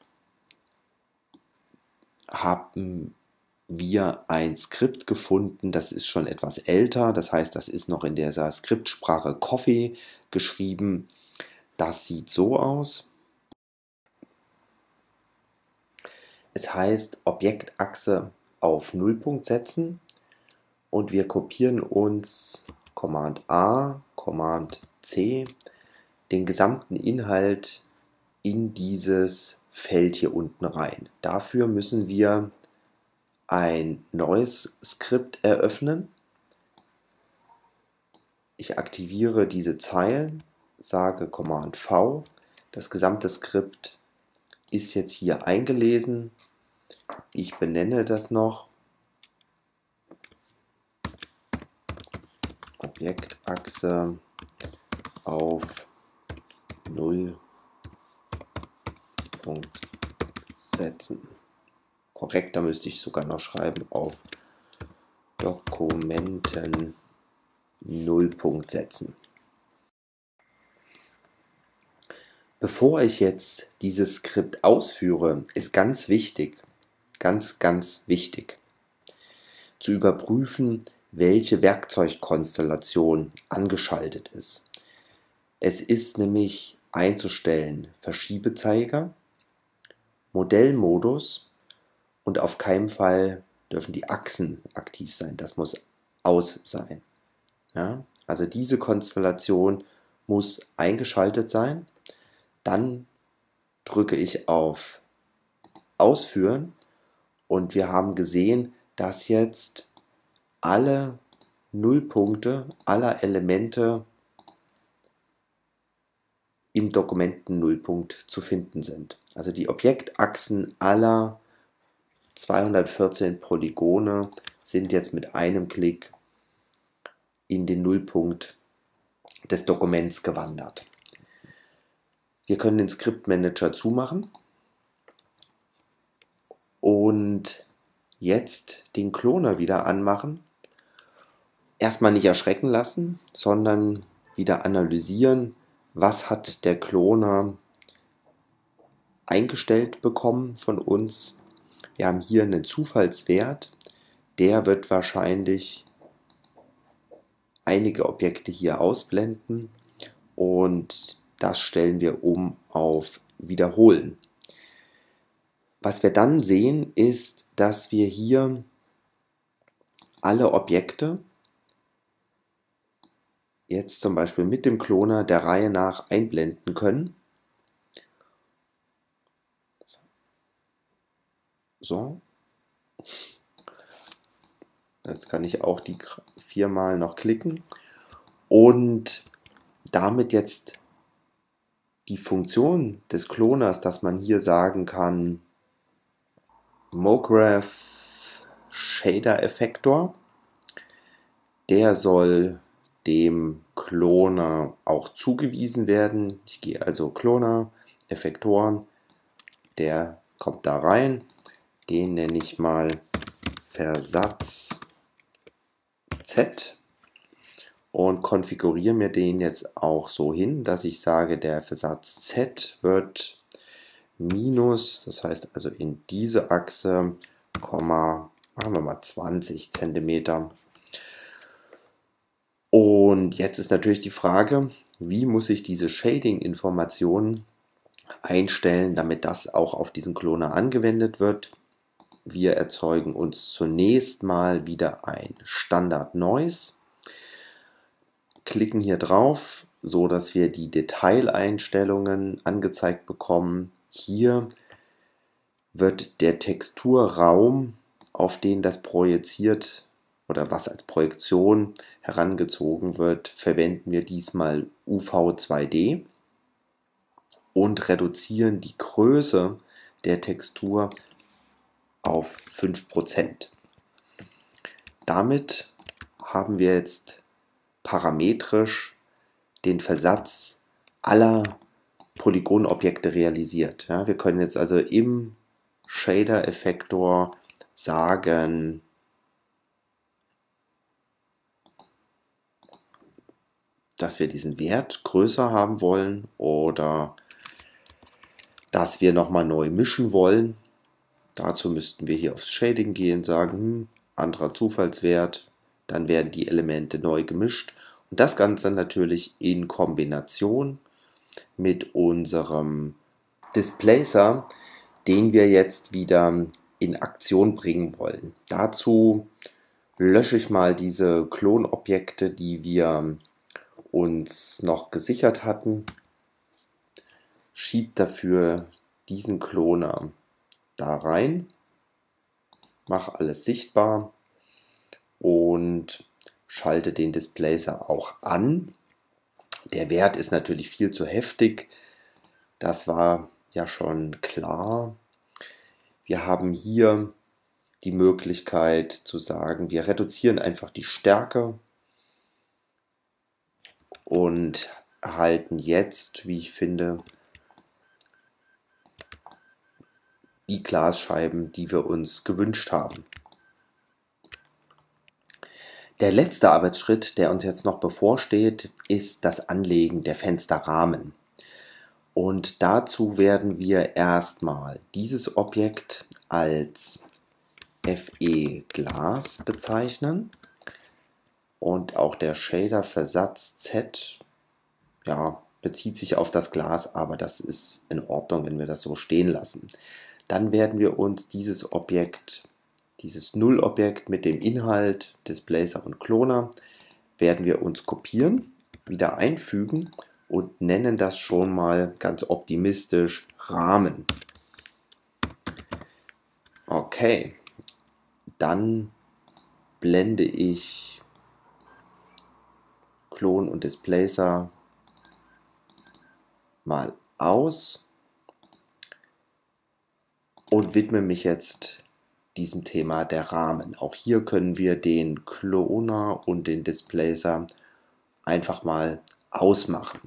haben wir ein Skript gefunden, das ist schon etwas älter, das heißt, das ist noch in dieser Skriptsprache Coffee geschrieben. Das sieht so aus. Es heißt Objektachse auf Nullpunkt setzen und wir kopieren uns Command A, Command C, den gesamten Inhalt in dieses Feld hier unten rein. Dafür müssen wir ein neues Skript eröffnen. Ich aktiviere diese Zeilen, sage Command V. Das gesamte Skript ist jetzt hier eingelesen. Ich benenne das noch. Objektachse auf 0 Punkt setzen. Korrekter müsste ich sogar noch schreiben, auf Dokumenten 0 Punkt setzen. Bevor ich jetzt dieses Skript ausführe, ist ganz wichtig, ganz wichtig, zu überprüfen, welche Werkzeugkonstellation angeschaltet ist. Es ist nämlich einzustellen Verschiebezeiger, Modellmodus und auf keinen Fall dürfen die Achsen aktiv sein. Das muss aus sein. Ja? Also diese Konstellation muss eingeschaltet sein. Dann drücke ich auf Ausführen und wir haben gesehen, dass jetzt alle Nullpunkte aller Elemente im Dokumenten-Nullpunkt zu finden sind. Also die Objektachsen aller 214 Polygone sind jetzt mit einem Klick in den Nullpunkt des Dokuments gewandert. Wir können den Skriptmanager zumachen und jetzt den Kloner wieder anmachen erstmal nicht erschrecken lassen, sondern wieder analysieren, was hat der Kloner eingestellt bekommen von uns. Wir haben hier einen Zufallswert, der wird wahrscheinlich einige Objekte hier ausblenden und das stellen wir um auf Wiederholen. Was wir dann sehen, ist, dass wir hier alle Objekte jetzt zum Beispiel mit dem Kloner der Reihe nach einblenden können. So. Jetzt kann ich auch die 4-mal noch klicken und damit jetzt die Funktion des Kloners, dass man hier sagen kann, MoGraph Shader Effektor, der soll dem Kloner auch zugewiesen werden. Ich gehe also Kloner, Effektoren, der kommt da rein, den nenne ich mal Versatz Z und konfiguriere mir den jetzt auch so hin, dass ich sage, der Versatz Z wird minus, das heißt also in diese Achse, machen wir mal 20 cm. Und jetzt ist natürlich die Frage, wie muss ich diese Shading-Informationen einstellen, damit das auch auf diesen Kloner angewendet wird. Wir erzeugen uns zunächst mal wieder ein Standard Noise, klicken hier drauf, so dass wir die Detaileinstellungen angezeigt bekommen. Hier wird der Texturraum, auf den das projiziert oder was als Projektion herangezogen wird, verwenden wir diesmal UV2D und reduzieren die Größe der Textur auf 5%. Damit haben wir jetzt parametrisch den Versatz aller Polygonobjekte realisiert. Ja, wir können jetzt also im Shader-Effektor sagen, dass wir diesen Wert größer haben wollen oder dass wir nochmal neu mischen wollen. Dazu müssten wir hier aufs Shading gehen, sagen, anderer Zufallswert, dann werden die Elemente neu gemischt und das Ganze natürlich in Kombination mit unserem Displacer, den wir jetzt wieder in Aktion bringen wollen. Dazu lösche ich mal diese Klonobjekte, die wir uns noch gesichert hatten, schiebe dafür diesen Kloner da rein, mache alles sichtbar und schalte den Displacer auch an. Der Wert ist natürlich viel zu heftig, das war ja schon klar. Wir haben hier die Möglichkeit zu sagen, wir reduzieren einfach die Stärke und erhalten jetzt, wie ich finde, die Glasscheiben, die wir uns gewünscht haben. Der letzte Arbeitsschritt, der uns jetzt noch bevorsteht, ist das Anlegen der Fensterrahmen. Und dazu werden wir erstmal dieses Objekt als FE Glas bezeichnen und auch der Shader Versatz Z, ja, bezieht sich auf das Glas, aber das ist in Ordnung, wenn wir das so stehen lassen. Dann werden wir uns dieses Objekt, dieses Nullobjekt mit dem Inhalt Displacer und Kloner, werden wir uns kopieren, wieder einfügen und nennen das schon mal ganz optimistisch Rahmen. Okay, dann blende ich Klon und Displacer mal aus und widme mich jetzt diesem Thema der Rahmen. Auch hier können wir den Kloner und den Displacer einfach mal ausmachen.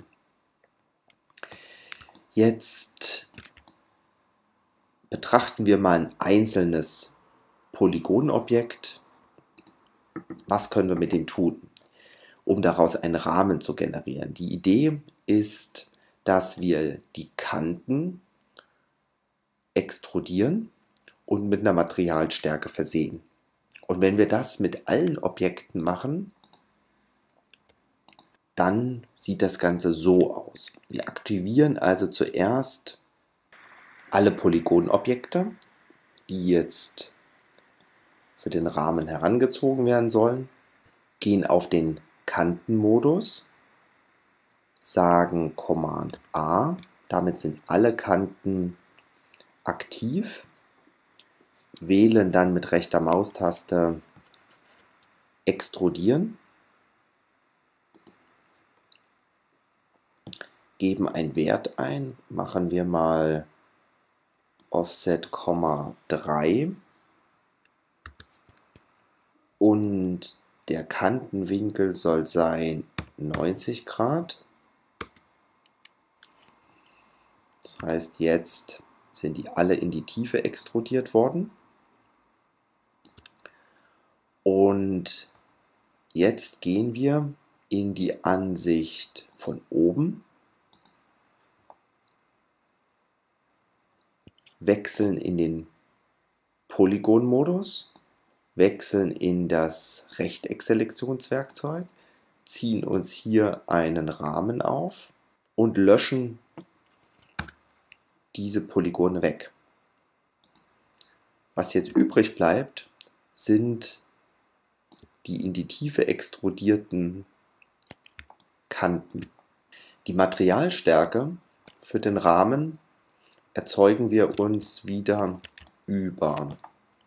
Jetzt betrachten wir mal ein einzelnes Polygonobjekt. Was können wir mit dem tun, um daraus einen Rahmen zu generieren? Die Idee ist, dass wir die Kanten extrudieren und mit einer Materialstärke versehen. Und wenn wir das mit allen Objekten machen, dann sieht das Ganze so aus. Wir aktivieren also zuerst alle Polygonobjekte, die jetzt für den Rahmen herangezogen werden sollen, gehen auf den Kantenmodus, sagen Command A, damit sind alle Kanten aktiv, wählen dann mit rechter Maustaste Extrudieren, geben einen Wert ein, machen wir mal Offset, 3 und der Kantenwinkel soll sein 90 Grad. Das heißt, jetzt sind die alle in die Tiefe extrudiert worden. Und jetzt gehen wir in die Ansicht von oben, wechseln in den Polygon-Modus, wechseln in das Rechteckselektionswerkzeug, ziehen uns hier einen Rahmen auf und löschen diese Polygone weg. Was jetzt übrig bleibt, sind die in die Tiefe extrudierten Kanten. Die Materialstärke für den Rahmen erzeugen wir uns wieder über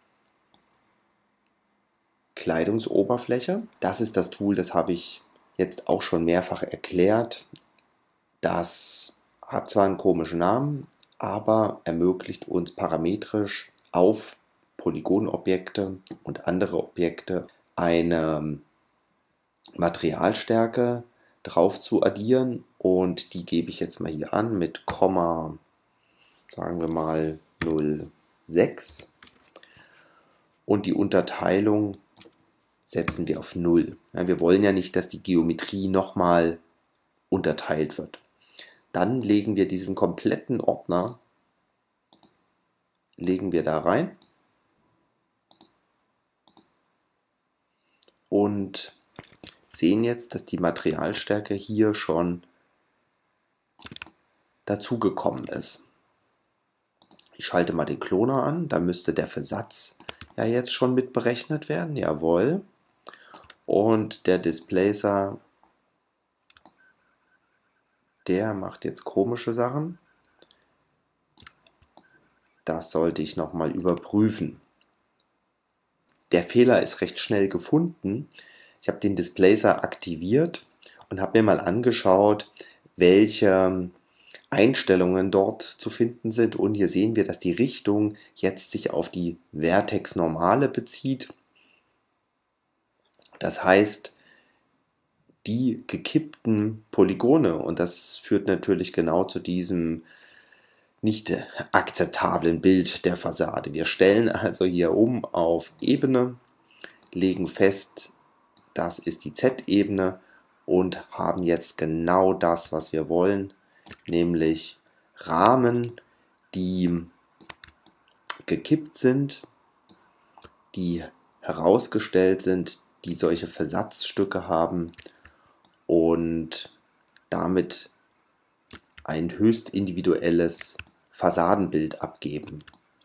Kleidungsoberfläche. Das ist das Tool, das habe ich jetzt auch schon mehrfach erklärt. Das hat zwar einen komischen Namen, aber ermöglicht uns parametrisch auf Polygonobjekte und andere Objekte eine Materialstärke drauf zu addieren, und die gebe ich jetzt mal hier an mit Komma, sagen wir mal 0,6, und die Unterteilung setzen wir auf 0. Ja, wir wollen ja nicht, dass die Geometrie nochmal unterteilt wird. Dann legen wir diesen kompletten Ordner da rein und sehen jetzt, dass die Materialstärke hier schon dazugekommen ist. Ich schalte mal den Kloner an, da müsste der Versatz ja jetzt schon mit berechnet werden, jawohl. Und der Displacer, der macht jetzt komische Sachen. Das sollte ich nochmal überprüfen. Der Fehler ist recht schnell gefunden. Ich habe den Displacer aktiviert und habe mir mal angeschaut, welche Einstellungen dort zu finden sind. Und hier sehen wir, dass die Richtung jetzt sich auf die Vertex-Normale bezieht. Das heißt, die gekippten Polygone, und das führt natürlich genau zu diesem nicht akzeptablen Bild der Fassade. Wir stellen also hier um auf Ebene, legen fest, das ist die Z-Ebene, und haben jetzt genau das, was wir wollen, nämlich Rahmen, die gekippt sind, die herausgestellt sind, die solche Versatzstücke haben und damit ein höchst individuelles Fassadenbild abgeben.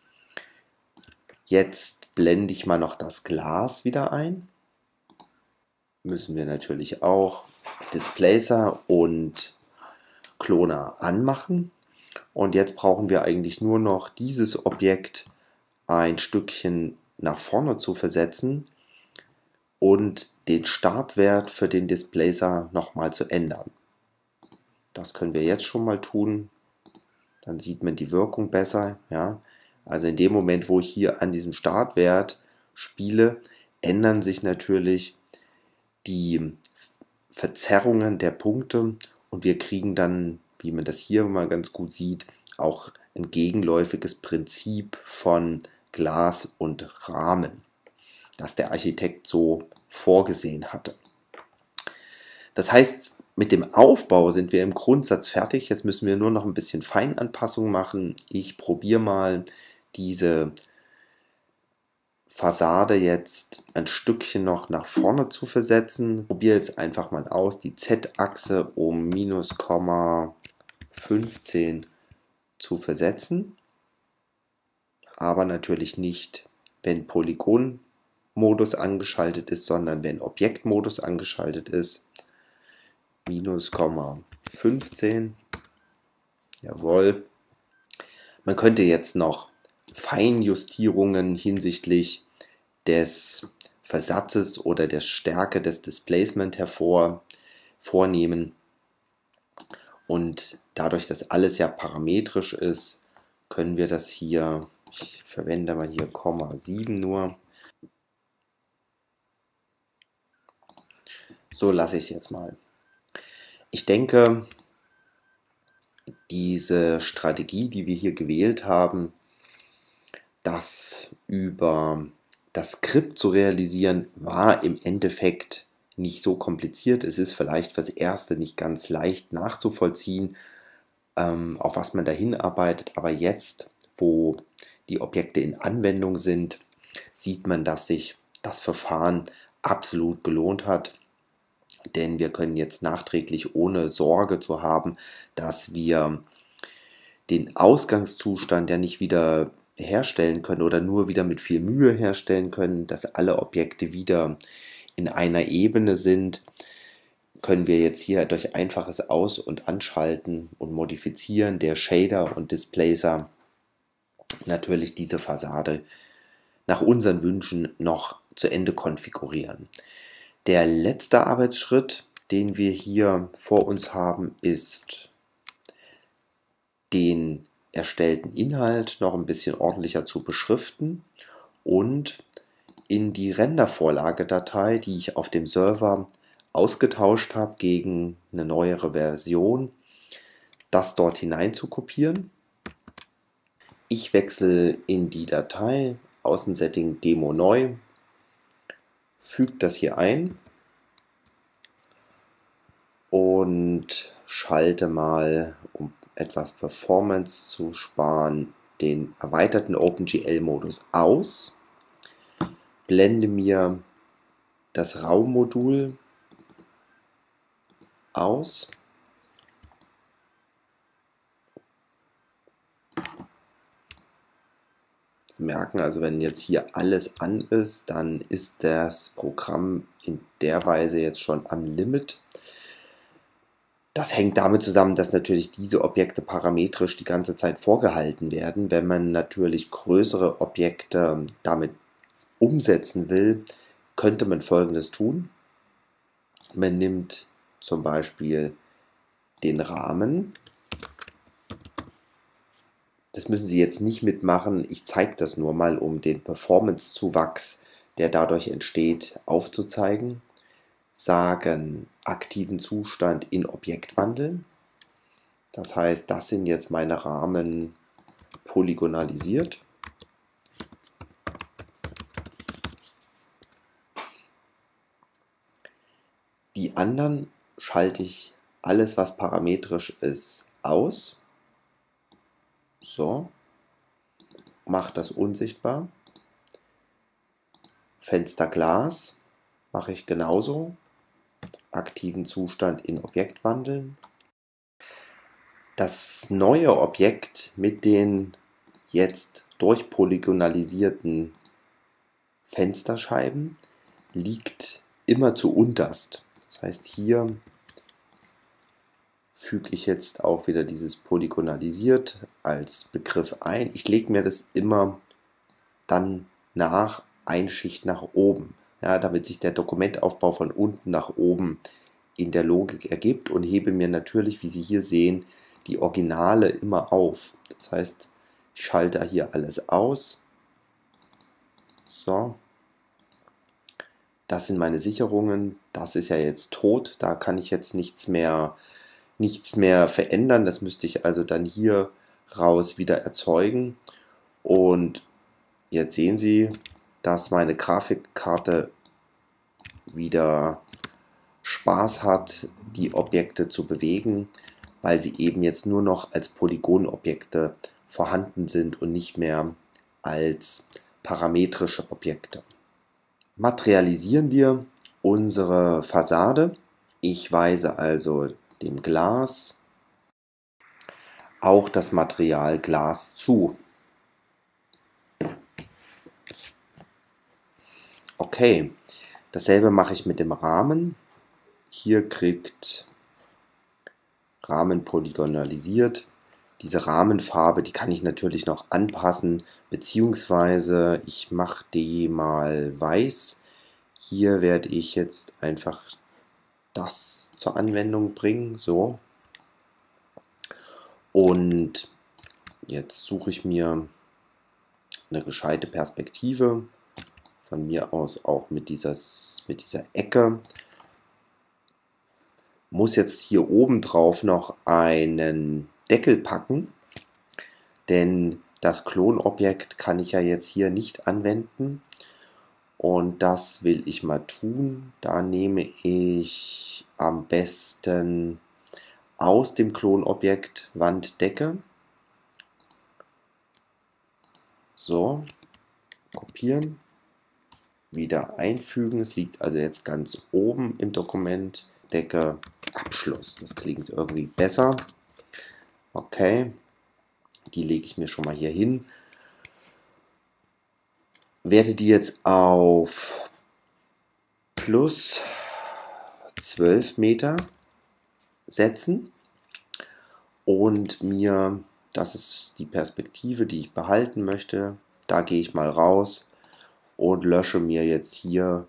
Jetzt blende ich mal noch das Glas wieder ein. Müssen wir natürlich auch Displacer und Kloner anmachen. Und jetzt brauchen wir eigentlich nur noch dieses Objekt ein Stückchen nach vorne zu versetzen und den Startwert für den Displacer nochmal zu ändern. Das können wir jetzt schon mal tun. Dann sieht man die Wirkung besser. Ja? Also in dem Moment, wo ich hier an diesem Startwert spiele, ändern sich natürlich die Verzerrungen der Punkte, und wir kriegen dann, wie man das hier mal ganz gut sieht, auch ein gegenläufiges Prinzip von Glas und Rahmen, das der Architekt so vorgesehen hatte. Das heißt, mit dem Aufbau sind wir im Grundsatz fertig. Jetzt müssen wir nur noch ein bisschen Feinanpassungen machen. Ich probiere mal diese Fassade jetzt ein Stückchen noch nach vorne zu versetzen. Probiere jetzt einfach mal aus, die Z-Achse um -,15 zu versetzen. Aber natürlich nicht, wenn Polygon-Modus angeschaltet ist, sondern wenn Objektmodus angeschaltet ist. -,15. Jawohl. Man könnte jetzt noch Feinjustierungen hinsichtlich des Versatzes oder der Stärke des Displacement vornehmen. Und dadurch, dass alles ja parametrisch ist, können wir das hier, ich verwende mal hier 0,7 nur. So lasse ich es jetzt mal. Ich denke, diese Strategie, die wir hier gewählt haben, das über das Skript zu realisieren, war im Endeffekt nicht so kompliziert. Es ist vielleicht fürs Erste nicht ganz leicht nachzuvollziehen, auf was man da hinarbeitet, aber jetzt, wo die Objekte in Anwendung sind, sieht man, dass sich das Verfahren absolut gelohnt hat. Denn wir können jetzt nachträglich, ohne Sorge zu haben, dass wir den Ausgangszustand ja nicht wieder herstellen können oder nur wieder mit viel Mühe herstellen können, dass alle Objekte wieder in einer Ebene sind, können wir jetzt hier durch einfaches Aus- und Anschalten und Modifizieren der Shader und Displacer natürlich diese Fassade nach unseren Wünschen noch zu Ende konfigurieren. Der letzte Arbeitsschritt, den wir hier vor uns haben, ist, den erstellten Inhalt noch ein bisschen ordentlicher zu beschriften und in die Rendervorlagedatei, die ich auf dem Server ausgetauscht habe gegen eine neuere Version, das dort hinein zu kopieren. Ich wechsle in die Datei Außensetting Demo neu, füge das hier ein und schalte mal, um etwas Performance zu sparen, den erweiterten OpenGL-Modus aus, blende mir das Raummodul aus. Sie merken also, wenn jetzt hier alles an ist, dann ist das Programm in der Weise jetzt schon am Limit. Das hängt damit zusammen, dass natürlich diese Objekte parametrisch die ganze Zeit vorgehalten werden. Wenn man natürlich größere Objekte damit umsetzen will, könnte man Folgendes tun. Man nimmt zum Beispiel den Rahmen. Das müssen Sie jetzt nicht mitmachen, ich zeige das nur mal, um den Performance-Zuwachs, der dadurch entsteht, aufzuzeigen. Sagen aktiven Zustand in Objekt wandeln. Das heißt, das sind jetzt meine Rahmen polygonalisiert. Die anderen schalte ich alles, was parametrisch ist, aus. So, mache das unsichtbar. Fensterglas mache ich genauso. Aktiven Zustand in Objekt wandeln. Das neue Objekt mit den jetzt durchpolygonalisierten Fensterscheiben liegt immer zu unterst. Das heißt, hier füge ich jetzt auch wieder dieses polygonalisiert als Begriff ein. Ich lege mir das immer dann nach eine Schicht nach oben, ja, damit sich der Dokumentaufbau von unten nach oben in der Logik ergibt, und hebe mir natürlich, wie Sie hier sehen, die Originale immer auf. Das heißt, ich schalte hier alles aus. So. Das sind meine Sicherungen. Das ist ja jetzt tot. Da kann ich jetzt nichts mehr verändern. Das müsste ich also dann hier raus wieder erzeugen. Und jetzt sehen Sie, dass meine Grafikkarte wieder Spaß hat, die Objekte zu bewegen, weil sie eben jetzt nur noch als Polygonobjekte vorhanden sind und nicht mehr als parametrische Objekte. Materialisieren wir unsere Fassade. Ich weise also dem Glas auch das Material Glas zu. Okay, dasselbe mache ich mit dem Rahmen. Hier kriegt Rahmen polygonalisiert. Diese Rahmenfarbe, die kann ich natürlich noch anpassen, beziehungsweise ich mache die mal weiß. Hier werde ich jetzt einfach das zur Anwendung bringen, so. Und jetzt suche ich mir eine gescheite Perspektive, von mir aus auch mit dieser Ecke. Muss jetzt hier oben drauf noch einen Deckel packen, denn das Klonobjekt kann ich ja jetzt hier nicht anwenden. Und das will ich mal tun. Da nehme ich am besten aus dem Klonobjekt Wanddecke. So, kopieren, wieder einfügen. Es liegt also jetzt ganz oben im Dokument. Decke Abschluss. Das klingt irgendwie besser. Okay, die lege ich mir schon mal hier hin. Werde die jetzt auf plus 12 Meter setzen und mir, das ist die Perspektive, die ich behalten möchte, da gehe ich mal raus und lösche mir jetzt hier,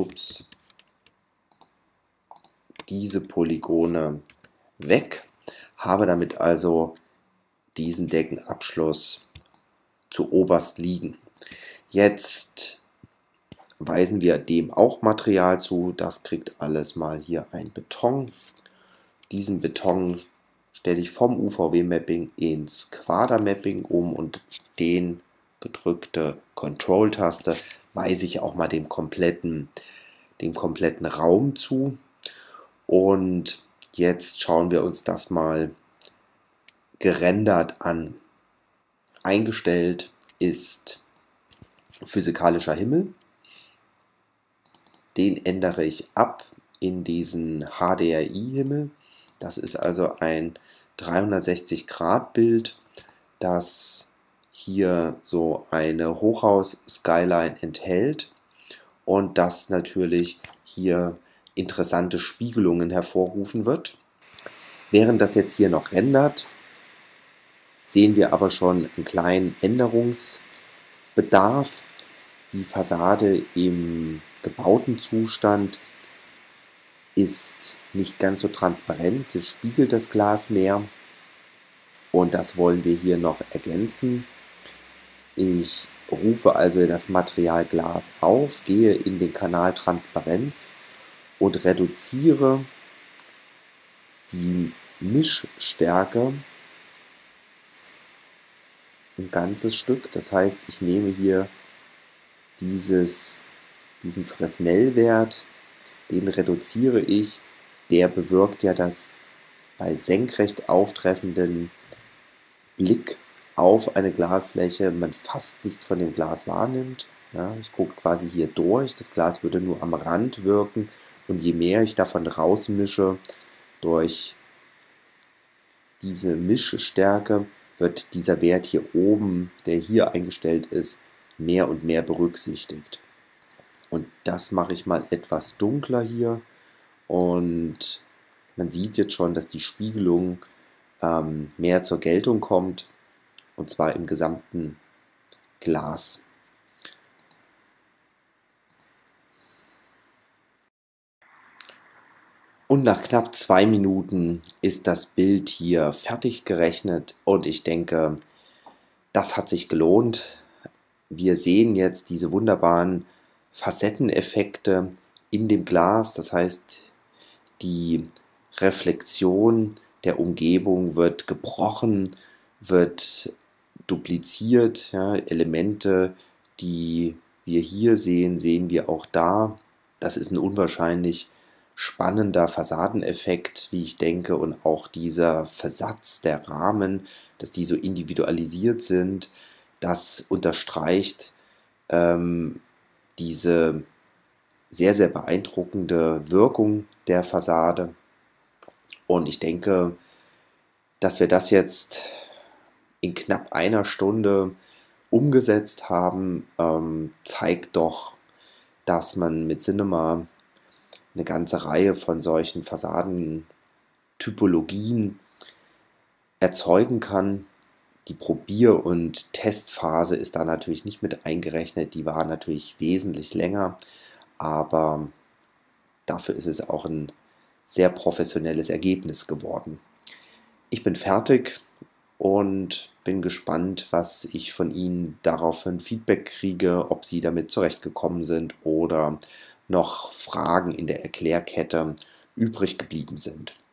diese Polygone weg, habe damit also diesen Deckenabschluss zu oberst liegen. Jetzt weisen wir dem auch Material zu. Das kriegt alles mal hier ein Beton. Diesen Beton stelle ich vom UVW-Mapping ins Quader-Mapping um und den gedrückte Control-Taste weise ich auch mal dem kompletten Raum zu. Und jetzt schauen wir uns das mal gerendert an. Eingestellt ist physikalischer Himmel. Den ändere ich ab in diesen HDRI-Himmel. Das ist also ein 360-Grad-Bild, das hier so eine Hochhaus-Skyline enthält und das natürlich hier interessante Spiegelungen hervorrufen wird. Während das jetzt hier noch rendert, sehen wir aber schon einen kleinen Änderungsbedarf. Die Fassade im gebauten Zustand ist nicht ganz so transparent, es spiegelt das Glas mehr und das wollen wir hier noch ergänzen. Ich rufe also das Material Glas auf, gehe in den Kanal Transparenz und reduziere die Mischstärke ein ganzes Stück. Das heißt, ich nehme hier diesen Fresnel-Wert, den reduziere ich. Der bewirkt ja, dass bei senkrecht auftreffenden Blick auf eine Glasfläche man fast nichts von dem Glas wahrnimmt. Ja, ich gucke quasi hier durch, das Glas würde nur am Rand wirken und je mehr ich davon rausmische durch diese Mischstärke, wird dieser Wert hier oben, der hier eingestellt ist, mehr und mehr berücksichtigt. Und das mache ich mal etwas dunkler hier und man sieht jetzt schon, dass die Spiegelung mehr zur Geltung kommt und zwar im gesamten Glas. Und nach knapp 2 Minuten ist das Bild hier fertig gerechnet und ich denke, das hat sich gelohnt. Wir sehen jetzt diese wunderbaren Facetteneffekte in dem Glas, das heißt, die Reflexion der Umgebung wird gebrochen, wird dupliziert. Ja, Elemente, die wir hier sehen, sehen wir auch da. Das ist ein unwahrscheinlich spannender Fassadeneffekt, wie ich denke, und auch dieser Versatz der Rahmen, dass die so individualisiert sind, das unterstreicht diese sehr, sehr beeindruckende Wirkung der Fassade. Und ich denke, dass wir das jetzt in knapp einer Stunde umgesetzt haben, zeigt doch, dass man mit Cinema eine ganze Reihe von solchen Fassadentypologien erzeugen kann. Die Probier- und Testphase ist da natürlich nicht mit eingerechnet, die war natürlich wesentlich länger, aber dafür ist es auch ein sehr professionelles Ergebnis geworden. Ich bin fertig und bin gespannt, was ich von Ihnen darauf für ein Feedback kriege, ob Sie damit zurechtgekommen sind oder noch Fragen in der Erklärkette übrig geblieben sind.